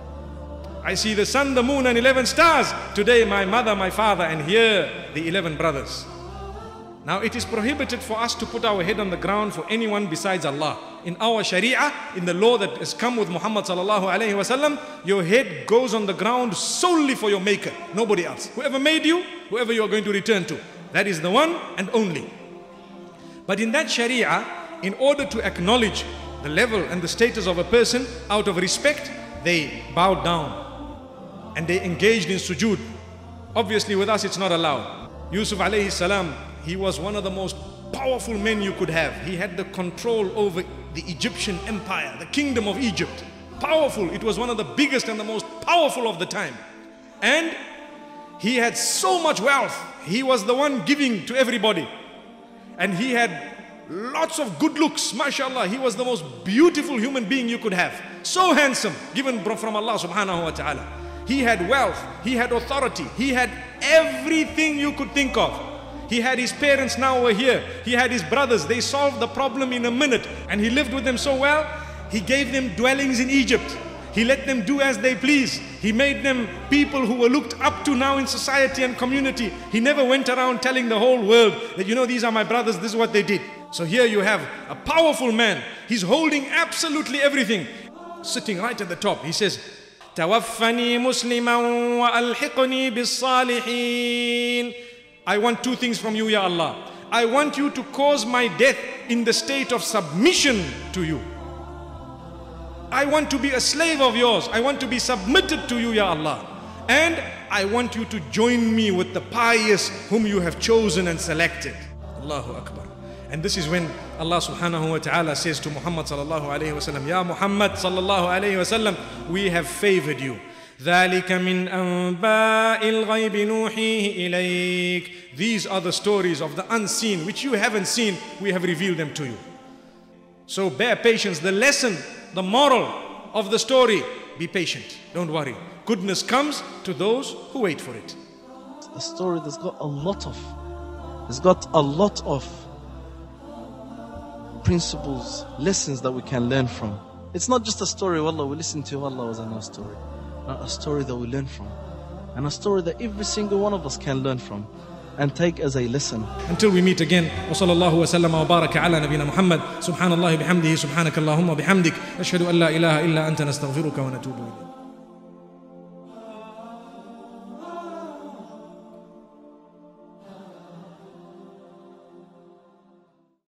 I see the sun, the moon and eleven stars. Today my mother, my father, and here the eleven brothers. Now it is prohibited for us to put our head on the ground for anyone besides Allah. In our Sharia, in the law that has come with Muhammad sallallahu alayhi wasallam, your head goes on the ground solely for your maker, nobody else. Whoever made you, whoever you are going to return to, that is the one and only. But in that Sharia, in order to acknowledge the level and the status of a person, out of respect, they bowed down and they engaged in sujood. Obviously with us it's not allowed. Yusuf alayhi salam, he was one of the most powerful men you could have. He had the control over the Egyptian empire, the kingdom of Egypt. Powerful, it was one of the biggest and the most powerful of the time. And he had so much wealth. He was the one giving to everybody. And he had lots of good looks, mashallah. He was the most beautiful human being you could have. So handsome, given from Allah subhanahu wa ta'ala. He had wealth, he had authority, he had everything you could think of. He had his parents now were here. He had his brothers. They solved the problem in a minute. And he lived with them so well, he gave them dwellings in Egypt. He let them do as they please. He made them people who were looked up to now in society and community. He never went around telling the whole world that, you know, these are my brothers, this is what they did. So here you have a powerful man. He's holding absolutely everything. Sitting right at the top. He says, Tawaffani musliman wa alhiqni bis salihin. I want two things from you, Ya Allah. I want you to cause my death in the state of submission to you. I want to be a slave of yours. I want to be submitted to you, Ya Allah. And I want you to join me with the pious whom you have chosen and selected. Allahu Akbar. And this is when Allah subhanahu wa ta'ala says to Muhammad sallallahu alayhi wa sallam, Ya Muhammad sallallahu alayhi wa sallam, we have favored you. ذَلِكَ مِنْ أَنْبَاءِ الْغَيْبِ نُوحِيهِ إِلَيْكَ. These are the stories of the unseen which you haven't seen. We have revealed them to you. So bear patience. The lesson, the moral of the story, be patient. Don't worry. Goodness comes to those who wait for it. A story that's got a lot of, it's got a lot of principles, lessons that we can learn from. It's not just a story, wallah, we listen to, wallah was a nice story. Not a story that we learn from. And a story that every single one of us can learn from and take as a lesson. Until we meet again, wa sallallahu wa sallam wa baraka ala nabina Muhammad. Subhanallah bihamdihi, subhanakallahumma bihamdik. Ashhadu an la ilaha illa anta nastaghfiruka wa natubu ilayk.